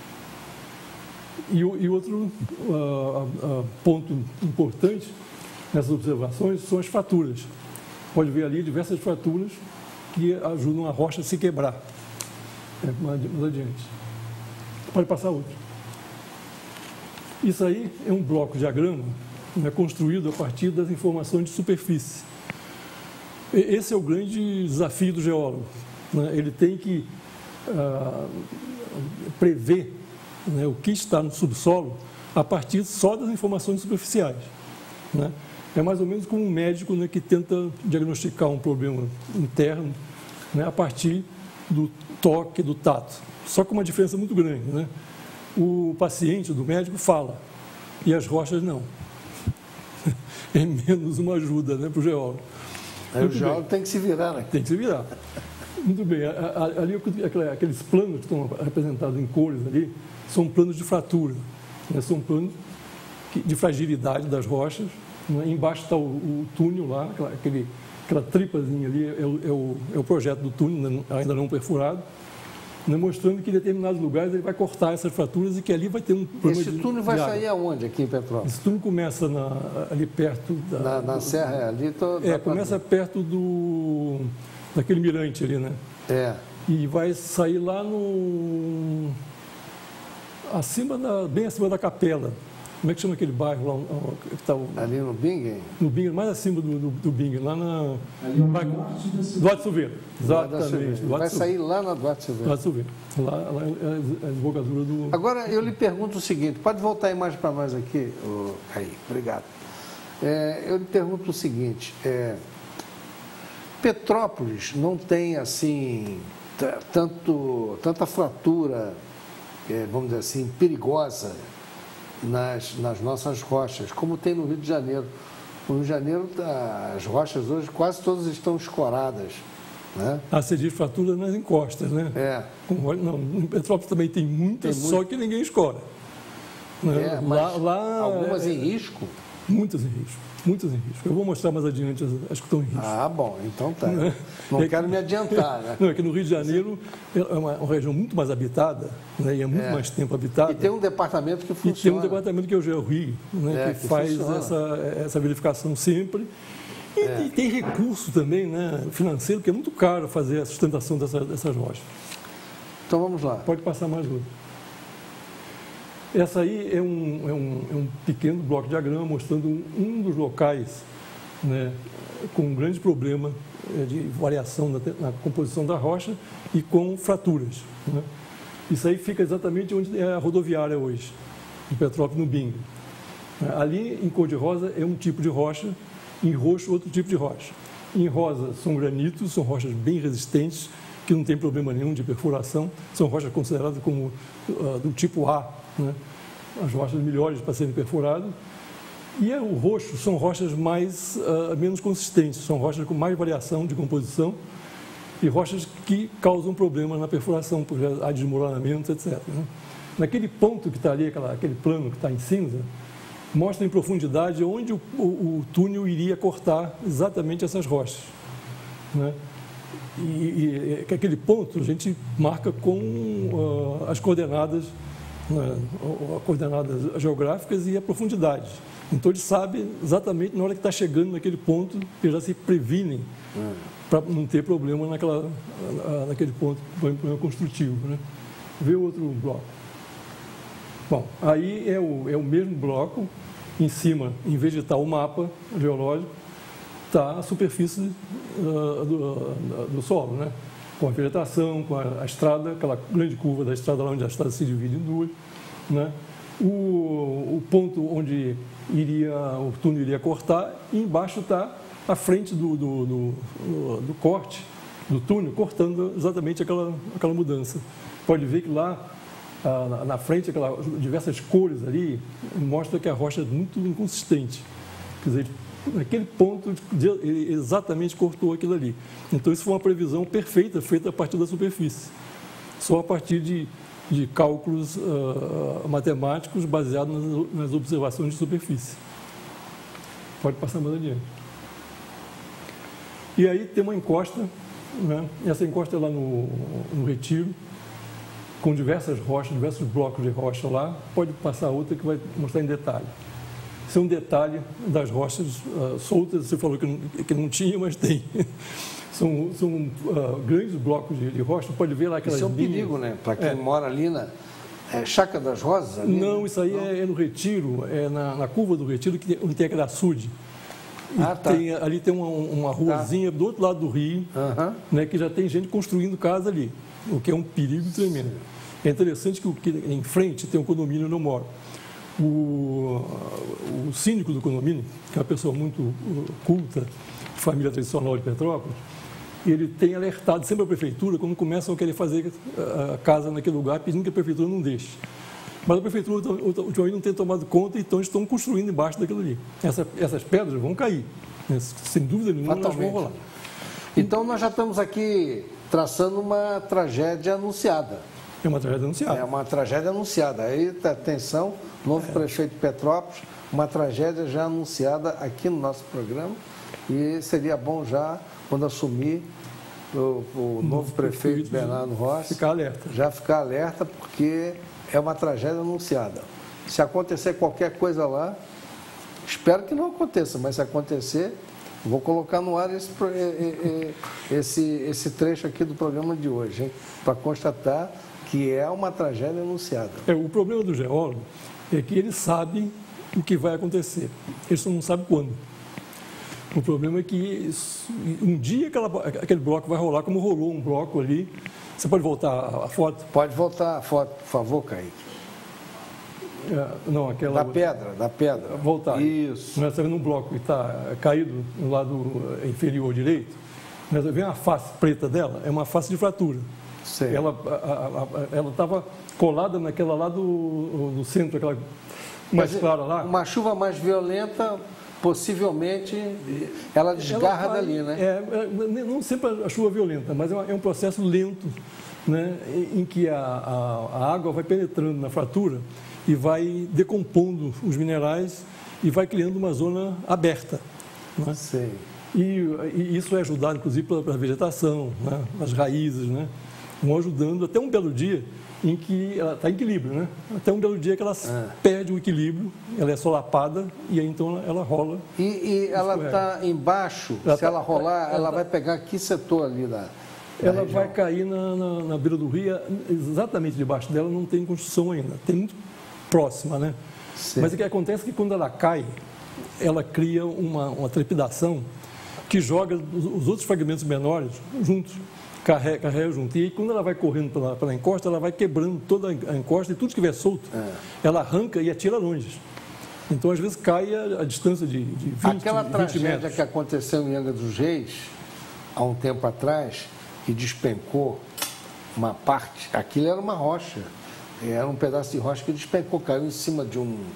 G: E, e outro uh, uh, ponto importante nessas observações são as fraturas. Pode ver ali diversas fraturas que ajudam a rocha a se quebrar. É, mais, mais adiante. Pode passar outro. Isso aí é um bloco diagrama, né, construído a partir das informações de superfície. Esse é o grande desafio do geólogo, né? Ele tem que uh, prever, né, o que está no subsolo a partir só das informações superficiais, né? É mais ou menos como um médico, né, que tenta diagnosticar um problema interno, né, a partir do toque, do tato. Só com uma diferença muito grande, né? O paciente do médico fala e as rochas não. É menos uma ajuda, né, para o geólogo.
A: Aí o geólogo bem. Tem que se virar, né?
G: Tem que se virar. Muito bem. Ali, aqueles planos que estão representados em cores ali, são planos de fratura, né? São planos de fragilidade das rochas. Né? Embaixo está o, o túnel lá, aquele, aquela tripazinha ali, é o, é, o, é o projeto do túnel, ainda não perfurado, né? Mostrando que em determinados lugares ele vai cortar essas fraturas e que ali vai ter um problema.
A: Esse
G: de,
A: túnel vai
G: de
A: sair aonde aqui em Petrópolis?
G: Esse túnel começa na, ali perto da...
A: Na, na
G: do,
A: serra, é, ali... Tô,
G: é, começa pra... perto do... daquele mirante ali, né?
A: É.
G: E vai sair lá no... acima da... bem acima da Capela. Como é que chama aquele bairro lá? Que tá o...
A: Ali no Bingen?
G: No Bingen, mais acima do, do, do Bingen, lá na... Ali no Duarte Silveira. Exatamente.
A: Vai sair lá na Duarte Silveira.
G: Duarte Silveira. Lá, lá é a desembocadura do...
A: Agora, eu lhe pergunto o seguinte, pode voltar a imagem para nós aqui, oh, Caí, obrigado. É, eu lhe pergunto o seguinte, é, Petrópolis não tem, assim, tanto, tanta fratura, é, vamos dizer assim, perigosa, Nas, nas nossas rochas, como tem no Rio de Janeiro. No Rio de Janeiro, as rochas hoje quase todas estão escoradas, né?
G: Ah, você diz fratura nas encostas, né?
A: É.
G: Não, em Petrópolis também tem muitas, tem só muito... que ninguém escora.
A: Né? É, mas
G: lá, lá,
A: algumas
G: é,
A: em risco?
G: Muitas em risco, muitas em risco. Eu vou mostrar mais adiante as, as que estão em risco.
A: Ah, bom, então tá.
G: Não,
A: não
G: é,
A: quero me adiantar, né?
G: Não, é que no Rio de Janeiro é uma, uma região muito mais habitada, né, e é muito é. mais tempo habitada.
A: E tem um departamento que funciona.
G: E tem um departamento que é o GeoRio, né,
A: é,
G: que,
A: que
G: faz essa, essa verificação sempre. E, é. e tem recurso também, né, financeiro, que é muito caro fazer a sustentação dessa, dessas rochas.
A: Então vamos lá.
G: Pode passar mais um. Essa aí é um, é um, é um pequeno bloco de diagrama mostrando um, um dos locais, né, com um grande problema de variação na, na composição da rocha e com fraturas, né? Isso aí fica exatamente onde é a rodoviária hoje, em Petrópolis, no Bingen. Ali, em cor-de-rosa, é um tipo de rocha, em roxo, outro tipo de rocha. Em rosa, são granitos, são rochas bem resistentes, que não tem problema nenhum de perfuração, são rochas consideradas como uh, do tipo A, né? As rochas melhores para serem perfuradas. E o roxo são rochas mais, uh, menos consistentes, são rochas com mais variação de composição e rochas que causam problemas na perfuração, porque há desmoronamentos, etcétera, né? Naquele ponto que está ali, aquela, aquele plano que está em cinza, mostra em profundidade onde o, o, o túnel iria cortar exatamente essas rochas, né? E, e, e aquele ponto a gente marca com uh, as coordenadas, né, as coordenadas geográficas e a profundidade. Então ele sabe exatamente na hora que está chegando naquele ponto, eles já se previnem hum. para não ter problema naquela, naquele ponto, problema construtivo, né? Vê outro bloco. Bom, aí é o, é o mesmo bloco, em cima, em vez de estar o mapa geológico, está a superfície uh, do, uh, do solo, né? com a vegetação, com a, a estrada, aquela grande curva da estrada lá onde a estrada se divide em duas, né? o, o ponto onde iria, o túnel iria cortar, e embaixo está a frente do, do, do, do corte, do túnel, cortando exatamente aquela, aquela mudança. Pode ver que lá, ah, na frente, aquelas diversas cores ali, mostra que a rocha é muito inconsistente. Quer dizer, naquele ponto, ele exatamente cortou aquilo ali. Então, isso foi uma previsão perfeita, feita a partir da superfície. Só a partir de, de cálculos uh, matemáticos baseados nas, nas observações de superfície. Pode passar mais adiante. E aí tem uma encosta, né? Essa encosta é lá no, no Retiro, com diversas rochas, diversos blocos de rocha lá. Pode passar outra que vai mostrar em detalhe. Isso é um detalhe das rochas uh, soltas. Você falou que não, que não tinha, mas tem. São, são uh, grandes blocos de, de rocha. Pode ver lá aquelas
A: Isso é um
G: linhas.
A: perigo, né? Para quem
G: É.
A: mora ali na é, Chácara das Rosas? Ali,
G: Não,
A: né?
G: isso aí é, é no Retiro, é na, na curva do Retiro, que tem, onde tem aquele açude. E
A: Ah, tá.
G: tem, ali tem uma, uma ruazinha do outro lado do rio,
A: Aham.
G: né, que já tem gente construindo casa ali, o que é um perigo tremendo. É interessante que, o, que em frente tem um condomínio onde eu moro. O, o síndico do condomínio, que é uma pessoa muito uh, culta, família tradicional de Petrópolis, ele tem alertado sempre a prefeitura quando começam a querer fazer a casa naquele lugar, pedindo que a prefeitura não deixe. Mas a prefeitura ultimamente não tem tomado conta, então estão construindo embaixo daquilo ali. Essa, essas pedras vão cair, né? Sem dúvida nenhuma, elas vão
A: Fatalmente.
G: rolar.
A: Então, nós já estamos aqui traçando uma tragédia anunciada.
G: É uma tragédia anunciada.
A: É uma tragédia anunciada. Aí, tá, atenção, novo prefeito de Petrópolis, uma tragédia já anunciada aqui no nosso programa. E seria bom já, quando assumir o, o novo prefeito Bernardo Rossi,
G: Ficar alerta.
A: já ficar alerta, porque é uma tragédia anunciada. Se acontecer qualquer coisa lá, espero que não aconteça, mas se acontecer, vou colocar no ar esse, pro- e- e- esse, esse trecho aqui do programa de hoje, para constatar que é uma tragédia anunciada.
G: É, o problema do geólogo é que ele sabe o que vai acontecer, ele só não sabe quando. O problema é que isso- um dia aquela, aquele bloco vai rolar, como rolou um bloco ali. Você pode voltar a, a foto?
A: Pode voltar a foto, por favor, Kaique.
G: É, não, aquela...
A: Da pedra, da pedra.
G: Voltar.
A: Isso.
G: Nós estamos vendo um bloco que está caído no lado inferior direito. Nós vemos a face preta dela, é uma face de fratura.
A: Sei.
G: Ela a- a- ela estava colada naquela lá do, do centro, aquela mais
A: Mas,
G: clara lá.
A: Uma chuva mais violenta, possivelmente, ela desgarra
G: Ela vai-
A: dali, né?
G: É, é, não sempre a chuva violenta, mas é, uma- é um processo lento, né, em em que a, a- a água vai penetrando na fratura e vai decompondo os minerais e vai criando uma zona aberta, né?
A: Sei.
G: E, e isso é ajudado, inclusive, pela, pela vegetação, né? As raízes, né? Vão ajudando até um belo dia em que ela está em equilíbrio, né? Até um belo dia que ela
A: É.
G: perde o equilíbrio, ela é solapada e aí então ela, ela rola.
A: E, e ela
G: Escorrega.
A: está embaixo,
G: Ela
A: se
G: tá-
A: ela rolar,
G: ela
A: ela
G: tá-
A: vai pegar que setor ali da, da
G: Ela
A: região?
G: vai cair na, na, na beira do rio, exatamente debaixo dela não tem construção ainda, tem muito próxima, né?
A: Sim.
G: Mas o que acontece é que quando ela cai, ela cria uma, uma trepidação que joga os, os outros fragmentos menores juntos, carrega, carrega junto. E aí, quando ela vai correndo pela, pela encosta, ela vai quebrando toda a encosta e tudo que estiver solto,
A: É.
G: ela arranca e atira longe. Então, às vezes, cai a, a distância de, de vinte,
A: Aquela
G: vinte
A: tragédia
G: metros.
A: que aconteceu em Angra dos Reis, há um tempo atrás, que despencou uma parte, aquilo era uma rocha, era um pedaço de rocha que despencou, caiu em cima de um,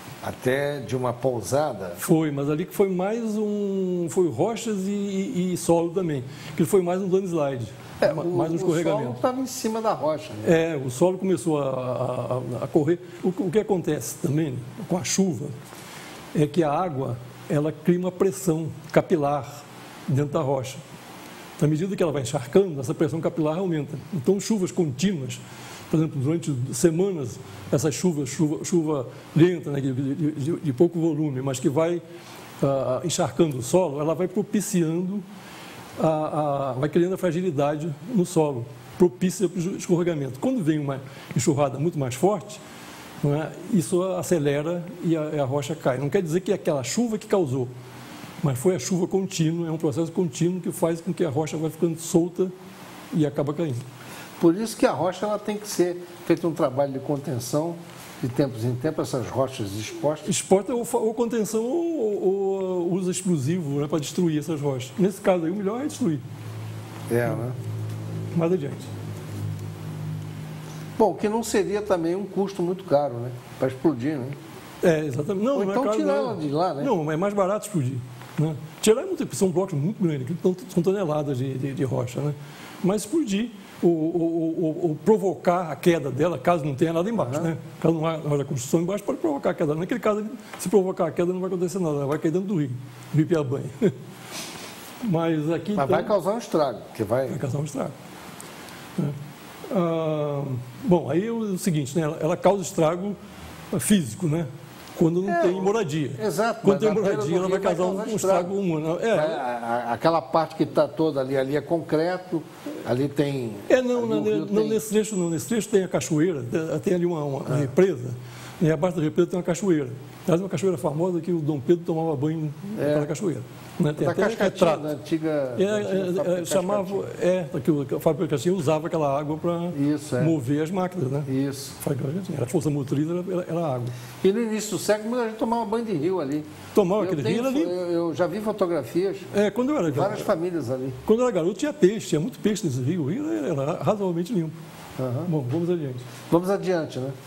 A: até de uma pousada.
G: Foi, mas ali que foi mais um. Foi rochas e, e- e solo também. Que foi mais um landslide.
A: É,
G: ma-
A: o,
G: mais um
A: o solo
G: escorregamento.
A: estava em cima da rocha. Né?
G: É, o solo começou a, a- a correr. O, que- o que acontece também com a chuva é que a água ela cria uma pressão capilar dentro da rocha. À medida que ela vai encharcando, essa pressão capilar aumenta. Então, chuvas contínuas, por exemplo, durante semanas, essas chuvas, chuva, chuva lenta, né, de, de- de- de pouco volume, mas que vai ah, encharcando o solo, ela vai propiciando, a, a- vai criando a fragilidade no solo, propícia para o escorregamento. Quando vem uma enxurrada muito mais forte, não é, isso acelera e a, e a rocha cai. Não quer dizer que é aquela chuva que causou, mas foi a chuva contínua, é um processo contínuo que faz com que a rocha vai ficando solta e acaba caindo.
A: Por isso que a rocha ela tem que ser feito um trabalho de contenção, de tempos em tempos, essas rochas expostas.
G: Exposta ou, ou contenção ou, ou uso explosivo, né, para destruir essas rochas. Nesse caso aí, o melhor é destruir.
A: É, né?
G: Mais adiante.
A: Bom, que não seria também um custo muito caro, né? Para explodir, né?
G: É, exatamente. Não,
A: Ou
G: não
A: então
G: é caro,
A: tirar
G: não.
A: ela de lá, né?
G: Não, é mais barato explodir. Né? Tirar é muito, são blocos muito grandes, são toneladas de, de, de rocha, né? Mas explodir, ou, ou, ou, ou provocar a queda dela, caso não tenha nada embaixo, uhum. né? Caso não haja construção embaixo, pode provocar a queda. Naquele caso, se provocar a queda, não vai acontecer nada, ela vai cair dentro do rio, rio Piabanha. Mas aqui...
A: Mas
G: então,
A: vai causar um estrago, que vai...
G: Vai causar um estrago. Né? Ah, bom, aí é o seguinte, né? ela, ela causa estrago físico, né? Quando não é, tem moradia.
A: Exato.
G: Quando tem moradia, ela vai causar um estrago humano. É,
A: é, aquela parte que está toda ali, ali é concreto, ali tem...
G: É, não, não, não tem... nesse trecho não. Nesse trecho tem a cachoeira, tem ali uma, uma ah. represa, e abaixo da represa tem uma cachoeira. Aliás, uma cachoeira famosa que o Dom Pedro tomava banho é. naquela cachoeira. Né? Tem
A: da
G: até
A: retrato. Da antiga...
G: É, é, é, chamava... É, que a fábrica Cascatinha usava aquela água para
A: é.
G: mover as máquinas, né?
A: Isso.
G: Era a força motriz, era, era água.
A: E no início do século, a gente tomava banho de rio ali.
G: Tomava
A: eu
G: aquele
A: tenho,
G: rio ali?
A: Eu, eu já vi fotografias.
G: É, quando eu era
A: várias garoto, famílias ali.
G: Quando eu era garoto, tinha peixe, tinha muito peixe nesse rio. O rio era, era razoavelmente limpo.
A: Uhum.
G: Bom, vamos adiante.
A: Vamos adiante, né?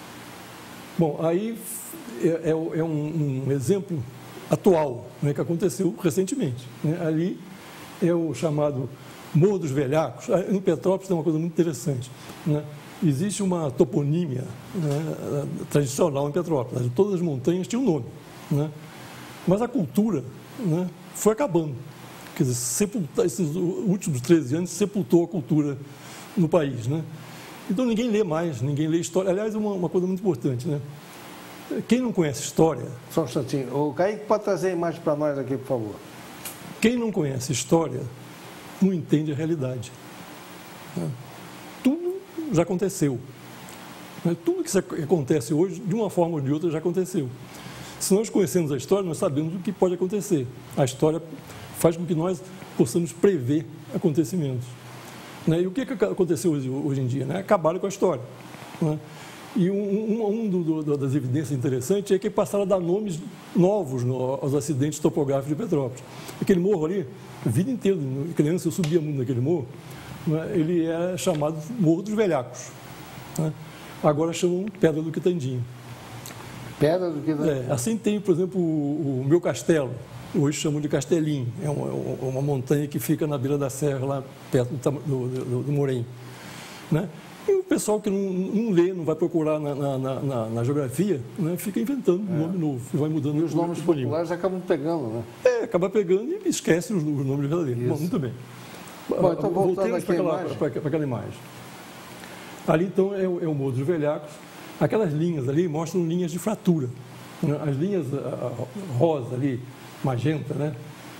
G: Bom, aí é, é, é um, um exemplo atual, né, que aconteceu recentemente. Né? Ali é o chamado Morro dos Velhacos. Em Petrópolis tem uma coisa muito interessante. Né? Existe uma toponímia, né, tradicional em Petrópolis. Todas as montanhas tinham um nome. Né? Mas a cultura, né, foi acabando. Quer dizer, sepultar, esses últimos treze anos sepultou a cultura no país. Né? Então ninguém lê mais, ninguém lê história. Aliás, uma, uma coisa muito importante, né? Quem não conhece história...
A: Só um instantinho. O Kaique pode trazer a imagem para nós aqui, por favor.
G: Quem não conhece história não entende a realidade. Né? Tudo já aconteceu. Né? Tudo que acontece hoje, de uma forma ou de outra, já aconteceu. Se nós conhecemos a história, nós sabemos o que pode acontecer. A história faz com que nós possamos prever acontecimentos. Né? E o que, que aconteceu hoje, hoje em dia? Né? Acabaram com a história. Né? E um, um, um do, do, das evidências interessantes é que passaram a dar nomes novos no, aos acidentes topográficos de Petrópolis. Aquele morro ali, a vida inteira, criança, eu subia muito naquele morro, né? Ele é chamado Morro dos Velhacos. Né? Agora chamam Pedra do Quitandinho.
A: Pedra do Quitandinho.
G: É, assim tem, por exemplo, o, o meu castelo, hoje chamam de Castelinho. É uma, uma montanha que fica na beira da serra, lá perto do, do, do, do Morém. Né? E o pessoal que não, não lê, não vai procurar na, na, na, na geografia, né, fica inventando um é. nome novo e vai mudando.
A: E os nomes populares acabam pegando, né?
G: É, acaba pegando e esquece os, os nomes verdadeiros. Bom, muito bem.
A: Bom, então voltando aqui
G: para aquela imagem. Ali, então, é o, é o Morro dos Velhacos. Aquelas linhas ali mostram linhas de fratura. Né? As linhas a, a, rosa ali, magenta, né?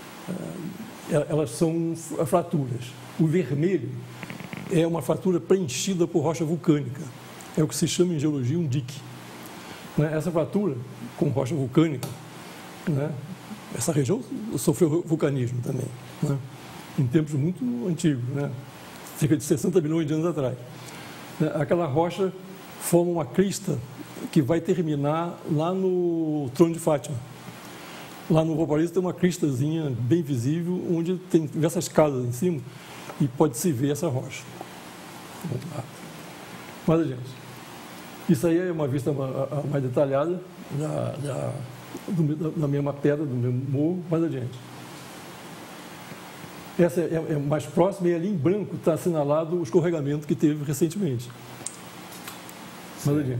G: Elas são fraturas. O vermelho é uma fratura preenchida por rocha vulcânica. É o que se chama em geologia um dique. Né? Essa fratura com rocha vulcânica, né? Essa região sofreu vulcanismo também, né? Em tempos muito antigos, né? Cerca de sessenta milhões de anos atrás. Né? Aquela rocha forma uma crista que vai terminar lá no Trono de Fátima. Lá no Valparaíso tem uma cristazinha bem visível, onde tem diversas casas em cima e pode-se ver essa rocha. Mais adiante. Isso aí é uma vista mais detalhada da, da, do, da mesma pedra, do mesmo morro, mais adiante. Essa é, é mais próxima e ali em branco está assinalado o escorregamento que teve recentemente. Mais adiante.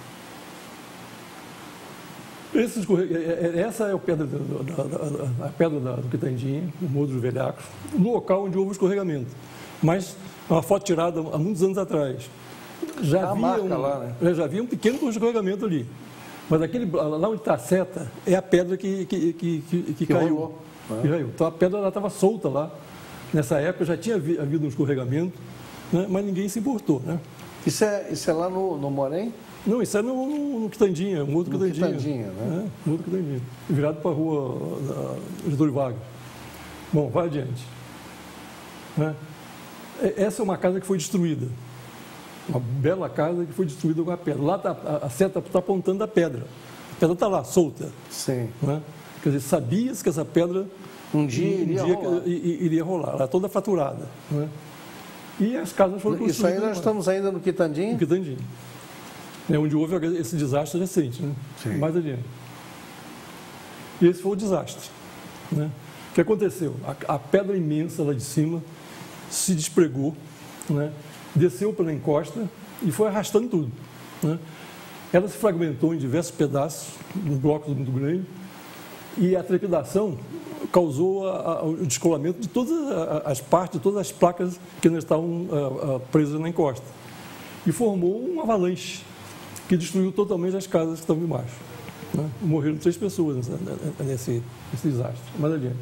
G: Esse escorreg... Essa é a pedra, da, da, a pedra da, do Quitandinho, o Morro dos Velhacos, no local onde houve o escorregamento. Mas uma foto tirada há muitos anos atrás. Já, havia um,
A: lá, né?
G: já havia um pequeno escorregamento ali. Mas aquele, lá onde está a seta é a pedra que, que, que, que, que, que caiu. Que caiu. Então a pedra estava solta lá. Nessa época já tinha havido um escorregamento, né? Mas ninguém se importou. Né?
A: Isso, é, isso é lá no, no Morém?
G: Não, isso é no, no, no Quitandinha, um outro
A: no
G: Quitandinha.
A: Quitandinha, né?
G: É, um outro Quitandinha. Virado para a rua Getúlio Vargas. Bom, vai adiante. Né? essa é uma casa que foi destruída. Uma bela casa que foi destruída com a pedra. Lá tá, a, a seta está apontando a pedra. A pedra está lá, solta.
A: Sim.
G: Né? Quer dizer, sabia-se que essa pedra
A: um dia iria, um dia rolar.
G: iria rolar. Ela é toda fraturada. Né? E as casas foram construídas.
A: Isso aí nós estamos ainda no Quitandinho?
G: No Quitandinho. É onde houve esse desastre recente, né?
A: Sim.
G: Mais adiante. E esse foi o desastre. Né? O que aconteceu? A, a pedra imensa lá de cima se despregou, né? Desceu pela encosta e foi arrastando tudo. Né? Ela se fragmentou em diversos pedaços, em blocos muito grandes, e a trepidação causou a, a, o descolamento de todas as partes, de todas as placas que ainda estavam a, a, presas na encosta. E formou um avalanche que destruiu totalmente as casas que estavam embaixo. Né? Morreram três pessoas nesse, nesse desastre. Mais adiante.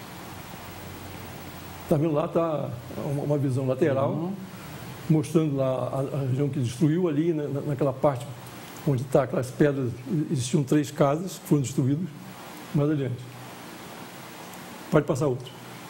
G: Está vendo lá? Está uma visão lateral, uhum. mostrando lá a, a região que destruiu ali, né, naquela parte onde está aquelas pedras. Existiam três casas que foram destruídas. Mais adiante. Pode passar outro.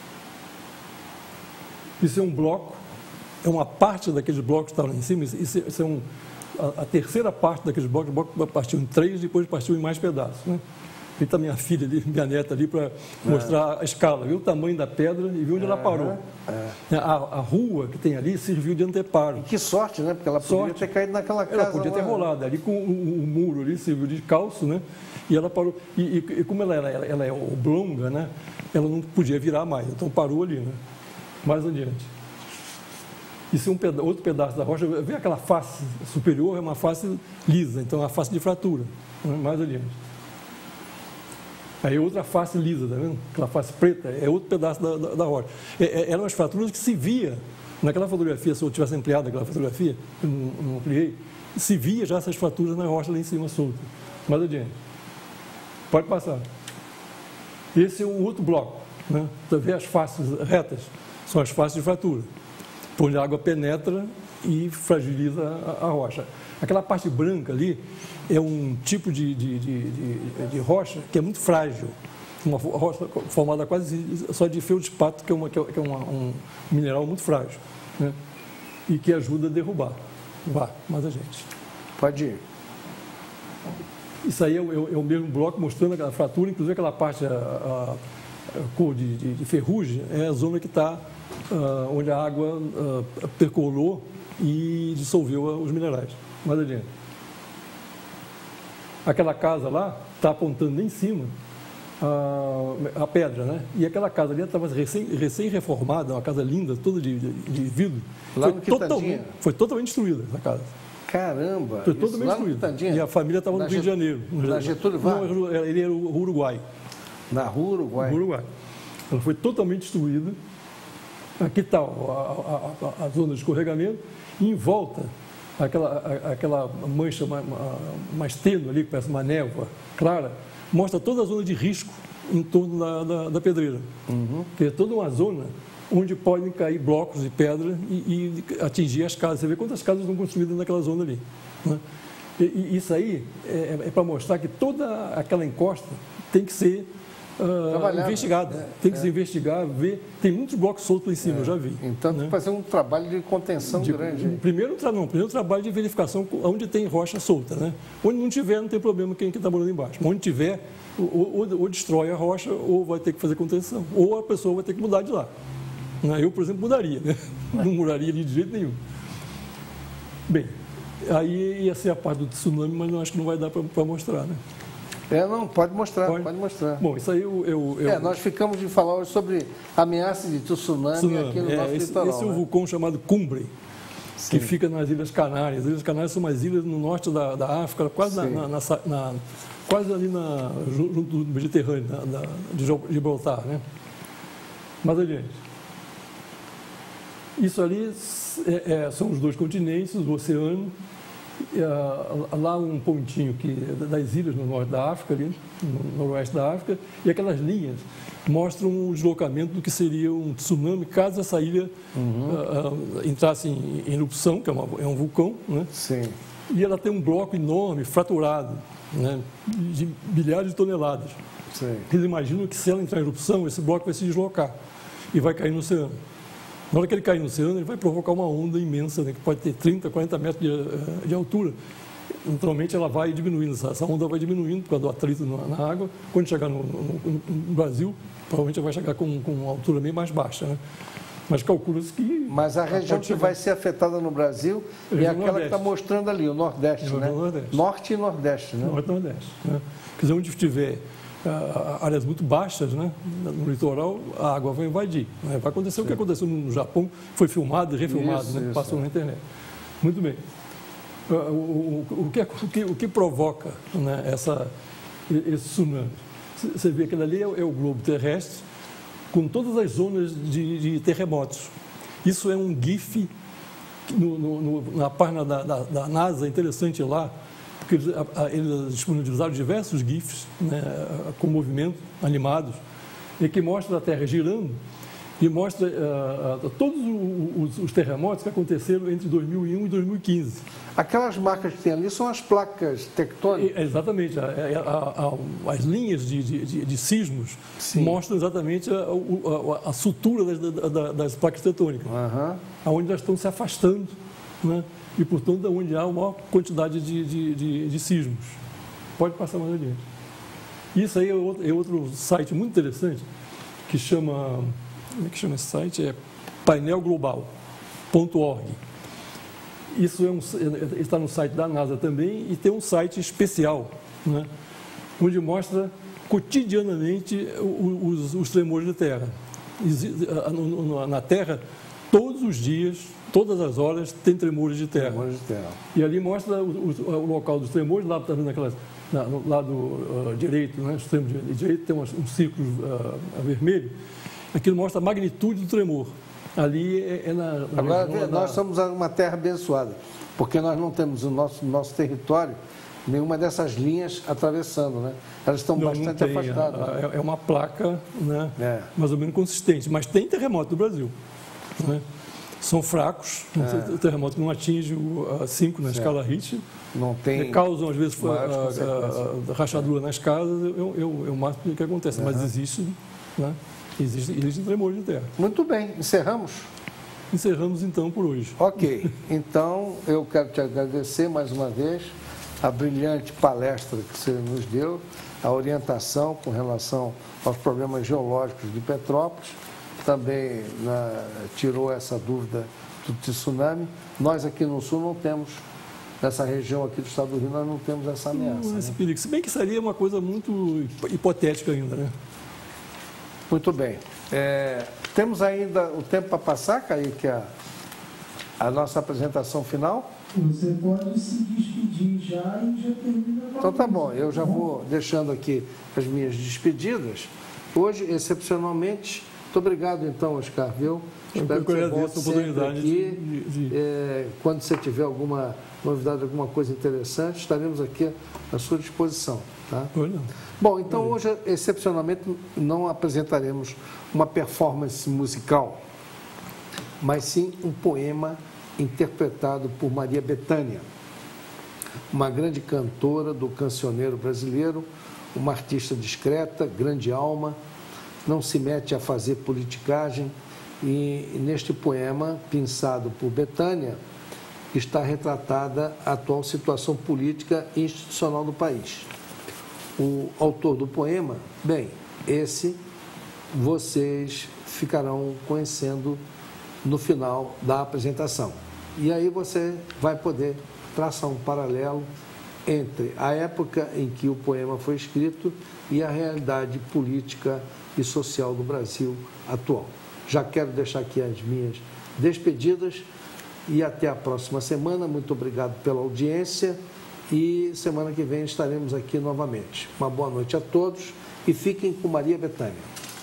G: Isso é um bloco, é uma parte daqueles blocos que estavam lá em cima. Isso, isso é um, a, a terceira parte daqueles blocos, o bloco partiu em três, depois partiu em mais pedaços. Né? E está minha filha ali, minha neta ali, para mostrar é. a escala, viu o tamanho da pedra e viu onde é. ela parou. É. A, a rua que tem ali serviu de anteparo.
A: E que sorte, né? Porque ela podia sorte. ter caído naquela casa.
G: Ela podia lá. ter rolado. Ali com o, o, o muro ali serviu de calço, né? E ela parou. E, e, e como ela, ela, ela é oblonga, né? Ela não podia virar mais, então parou ali, né? Mais adiante. Isso é um peda outro pedaço da rocha. Vê aquela face superior, é uma face lisa, então é uma face de fratura. Né? Mais adiante. Aí outra face lisa, tá vendo? Aquela face preta é outro pedaço da, da, da rocha. É, é, eram as fraturas que se via naquela fotografia, se eu tivesse ampliado aquela fotografia, eu não, não ampliei, se via já essas fraturas na rocha lá em cima solta. Mais adiante. Pode passar. Esse é um outro bloco. Né? Você vê as faces retas, são as faces de fratura, por onde a água penetra e fragiliza a, a rocha. Aquela parte branca ali é um tipo de, de, de, de, de rocha que é muito frágil, uma rocha formada quase só de feldspato, que é, uma, que é uma, um mineral muito frágil, né? E que ajuda a derrubar. Vá, mais a gente.
A: Pode ir.
G: Isso aí é o, é o mesmo bloco mostrando aquela fratura, inclusive aquela parte, a, a, a cor de, de, de ferrugem, é a zona que está, uh, onde a água uh, percolou e dissolveu os minerais. Mais adiante. Aquela casa lá está apontando lá em cima a, a pedra, né? E aquela casa ali estava recém, recém-reformada, uma casa linda, toda de, de, de vidro.
A: Lá
G: foi,
A: no
G: totalmente, foi totalmente destruída essa casa.
A: Caramba!
G: Foi totalmente destruída. E a família estava no Rio de Janeiro.
A: Na Getúlio Vargas?
G: Não, ele era o Uruguai.
A: Na Rua Uruguai?
G: No Uruguai. Ela foi totalmente destruída. Aqui está a, a, a, a zona de escorregamento. E em volta, aquela, a, aquela mancha mais, mais tênue ali, que parece uma névoa clara, mostra toda a zona de risco em torno da, da, da pedreira. Uhum. Que é toda uma zona onde podem cair blocos de pedra e, e atingir as casas. Você vê quantas casas estão construídas naquela zona ali. Né? E, e isso aí é, é para mostrar que toda aquela encosta tem que ser uh, investigada. É, tem que é. se investigar, ver. Tem muitos blocos soltos lá em cima, é. eu já vi.
A: Então, tem
G: né?
A: que fazer um trabalho de contenção de, grande.
G: Primeiro, não, primeiro trabalho de verificação onde tem rocha solta. Né? Onde não tiver, não tem problema quem está morando embaixo. Mas onde tiver, ou, ou, ou destrói a rocha, ou vai ter que fazer contenção. Ou a pessoa vai ter que mudar de lá. Eu, por exemplo, mudaria, né? Não mudaria ali de jeito nenhum. Bem, aí ia ser a parte do tsunami, mas eu acho que não vai dar para mostrar, né?
A: É, não, pode mostrar, pode, pode mostrar.
G: Bom, isso aí eu, eu, eu...
A: É, nós ficamos de falar hoje sobre ameaça de tsunami, tsunami aqui no
G: é,
A: nosso
G: esse,
A: litoral.
G: Esse é um
A: né?
G: vulcão chamado Cumbre, Sim. que fica nas Ilhas Canárias. As Ilhas Canárias são umas ilhas no norte da, da África, quase, na, na, na, na, quase ali na, junto do Mediterrâneo, na, na, de Gibraltar, né? Mas adiante. Isso ali é, é, são os dois continentes, o oceano, é, lá um pontinho que, das ilhas no norte da África, ali, no noroeste da África, e aquelas linhas mostram o deslocamento do que seria um tsunami caso essa ilha uhum. uh, uh, entrasse em, em erupção, que é, uma, é um vulcão, né?
A: Sim.
G: E ela tem um bloco enorme, fraturado, né? De milhares de toneladas.
A: Sim.
G: Eles imaginam que se ela entrar em erupção, esse bloco vai se deslocar e vai cair no oceano. Na hora que ele cair no oceano, ele vai provocar uma onda imensa, né, que pode ter trinta, quarenta metros de, de altura. Naturalmente, ela vai diminuindo, essa onda vai diminuindo por causa do atrito na, na água. Quando chegar no, no, no Brasil, provavelmente vai chegar com, com uma altura bem mais baixa, né? Mas calcula-se que...
A: Mas a região que vai ser afetada no Brasil é aquela que está mostrando ali, o Nordeste, né?
G: Nordeste.
A: Norte e Nordeste, né?
G: Norte e Nordeste, né? Quer dizer, onde tiver uh, áreas muito baixas, né, no litoral, a água vai invadir. Né? Vai acontecer Sim. o que aconteceu no Japão, foi filmado e refilmado, isso, né? Isso, passou é. na internet. Muito bem. Uh, o, o, o, que, o, que, o que provoca, né, essa, esse tsunami? Você vê que aquilo ali é, é o globo terrestre, com todas as zonas de, de terremotos. Isso é um GIF no, no, no, na página da, da, da NASA, interessante lá, porque eles, a, eles disponibilizaram diversos GIFs, né, com movimento, animados, e que mostra a Terra girando e mostra uh, uh, todos os, os terremotos que aconteceram entre dois mil e um e dois mil e quinze.
A: Aquelas marcas que tem ali são as placas tectônicas?
G: É, exatamente. A, a, a, as linhas de, de, de sismos Sim. mostram exatamente a, a, a sutura das, das, das placas tectônicas, uhum. onde elas estão se afastando, né? E, portanto, onde há uma maior quantidade de, de, de, de sismos. Pode passar mais adiante. Isso aí é outro, é outro site muito interessante, que chama... Como é que chama esse site? É painel global ponto org. Isso é um, está no site da NASA também e tem um site especial, né, onde mostra cotidianamente os, os tremores de terra. Na Terra, todos os dias, todas as horas, tem tremores de terra.
A: Tremores de terra.
G: E ali mostra o, o, o local dos tremores, lá está vendo aquelas, na, no lado uh, direito, né, extremo direito, tem um, um círculo uh, vermelho. Aquilo mostra a magnitude do tremor. Ali é, é na, na
A: Agora,
G: região,
A: nós
G: na...
A: somos uma terra abençoada, porque nós não temos no nosso, nosso território nenhuma dessas linhas atravessando, né? Elas estão não, bastante
G: não tem,
A: afastadas.
G: É, é uma placa, né, é. mais ou menos consistente, mas tem terremoto no Brasil, né? São fracos, é. o terremoto não atinge o cinco na certo. escala Richter,
A: não tem
G: causam às vezes a, a, a rachadura nas casas, é o máximo que acontece, uhum. mas existe, né? Existem existe tremores de terra.
A: Muito bem, encerramos?
G: Encerramos então por hoje.
A: Ok, então eu quero te agradecer mais uma vez a brilhante palestra que você nos deu, a orientação com relação aos problemas geológicos de Petrópolis, também na, tirou essa dúvida do tsunami. Nós aqui no Sul não temos, nessa região aqui do estado do Rio, nós não temos essa ameaça.
G: Não, esse
A: né?
G: perigo. Se bem que seria uma coisa muito hipotética ainda, né?
A: Muito bem. É, temos ainda o tempo para passar, Kaique, a, a nossa apresentação final?
H: Você pode se despedir já e já termina.
A: Então tá bom, eu já vou deixando aqui as minhas despedidas. Hoje, excepcionalmente, muito obrigado então, Oscar, viu?
G: Eu
A: Espero que você volte
G: a oportunidade
A: aqui.
G: De, de...
A: É, quando você tiver alguma novidade, alguma coisa interessante, estaremos aqui à sua disposição. Tá?
G: Olha.
A: Bom, então hoje, excepcionalmente, não apresentaremos uma performance musical, mas sim um poema interpretado por Maria Bethânia, uma grande cantora do cancioneiro brasileiro, uma artista discreta, grande alma, não se mete a fazer politicagem, e neste poema, pensado por Bethânia, está retratada a atual situação política e institucional do país. O autor do poema, bem, esse vocês ficarão conhecendo no final da apresentação. E aí você vai poder traçar um paralelo entre a época em que o poema foi escrito e a realidade política e social do Brasil atual. Já quero deixar aqui as minhas despedidas e até a próxima semana. Muito obrigado pela audiência e semana que vem estaremos aqui novamente. Uma boa noite a todos e fiquem com Maria Bethânia.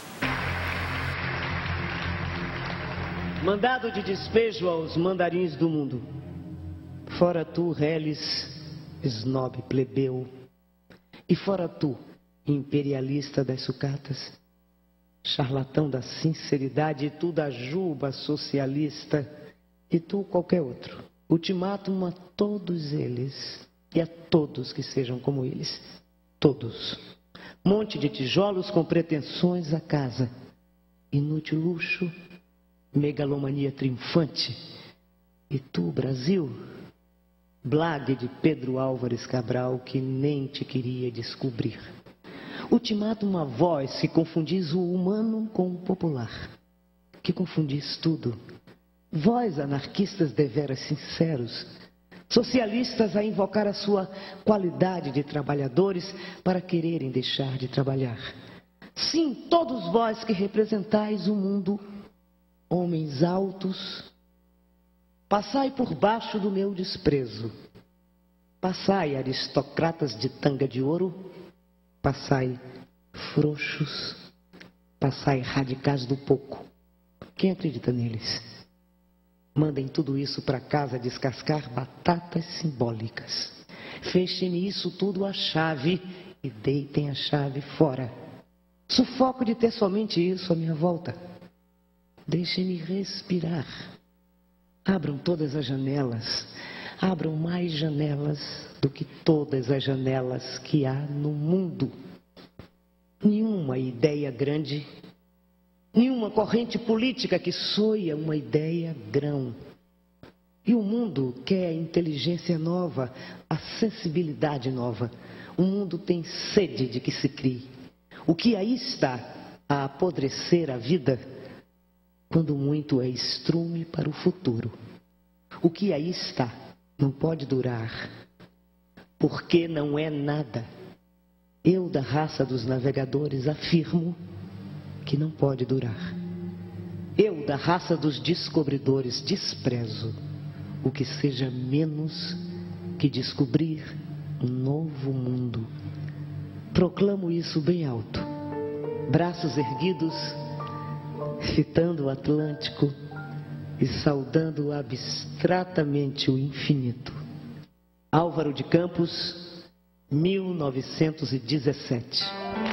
I: Mandado de despejo aos mandarins do mundo. Fora tu, reles, snob plebeu. E fora tu, imperialista das sucatas. Charlatão da sinceridade, e tu da juba socialista. E tu qualquer outro. Ultimátum a todos eles. E a todos que sejam como eles. Todos. Monte de tijolos com pretensões à casa. Inútil luxo. megalomania triunfante. E tu, Brasil, blague de Pedro Álvares Cabral, que nem te queria descobrir. Ultimato uma voz que confundis o humano com o popular, que confundis tudo. Vós, anarquistas deveras sinceros, socialistas a invocar a sua qualidade de trabalhadores para quererem deixar de trabalhar. Sim, todos vós que representais o mundo, homens altos, passai por baixo do meu desprezo. Passai, aristocratas de tanga de ouro, passai, frouxos, passai, radicais do pouco. Quem acredita neles? Mandem tudo isso para casa descascar batatas simbólicas. Fechem isso tudo à chave e deitem a chave fora. Sufoco de ter somente isso à minha volta. Deixem-me respirar. Abram todas as janelas. Abram mais janelas do que todas as janelas que há no mundo. Nenhuma ideia grande, nenhuma corrente política que soe uma ideia grão. E o mundo quer inteligência nova, a sensibilidade nova. O mundo tem sede de que se crie. O que aí está a apodrecer a vida, quando muito é estrume para o futuro. O que aí está não pode durar, porque não é nada. Eu, da raça dos navegadores, afirmo que não pode durar. Eu, da raça dos descobridores, desprezo o que seja menos que descobrir um novo mundo. Proclamo isso bem alto, braços erguidos, fitando o Atlântico e saudando abstratamente o infinito. Álvaro de Campos, mil novecentos e dezessete.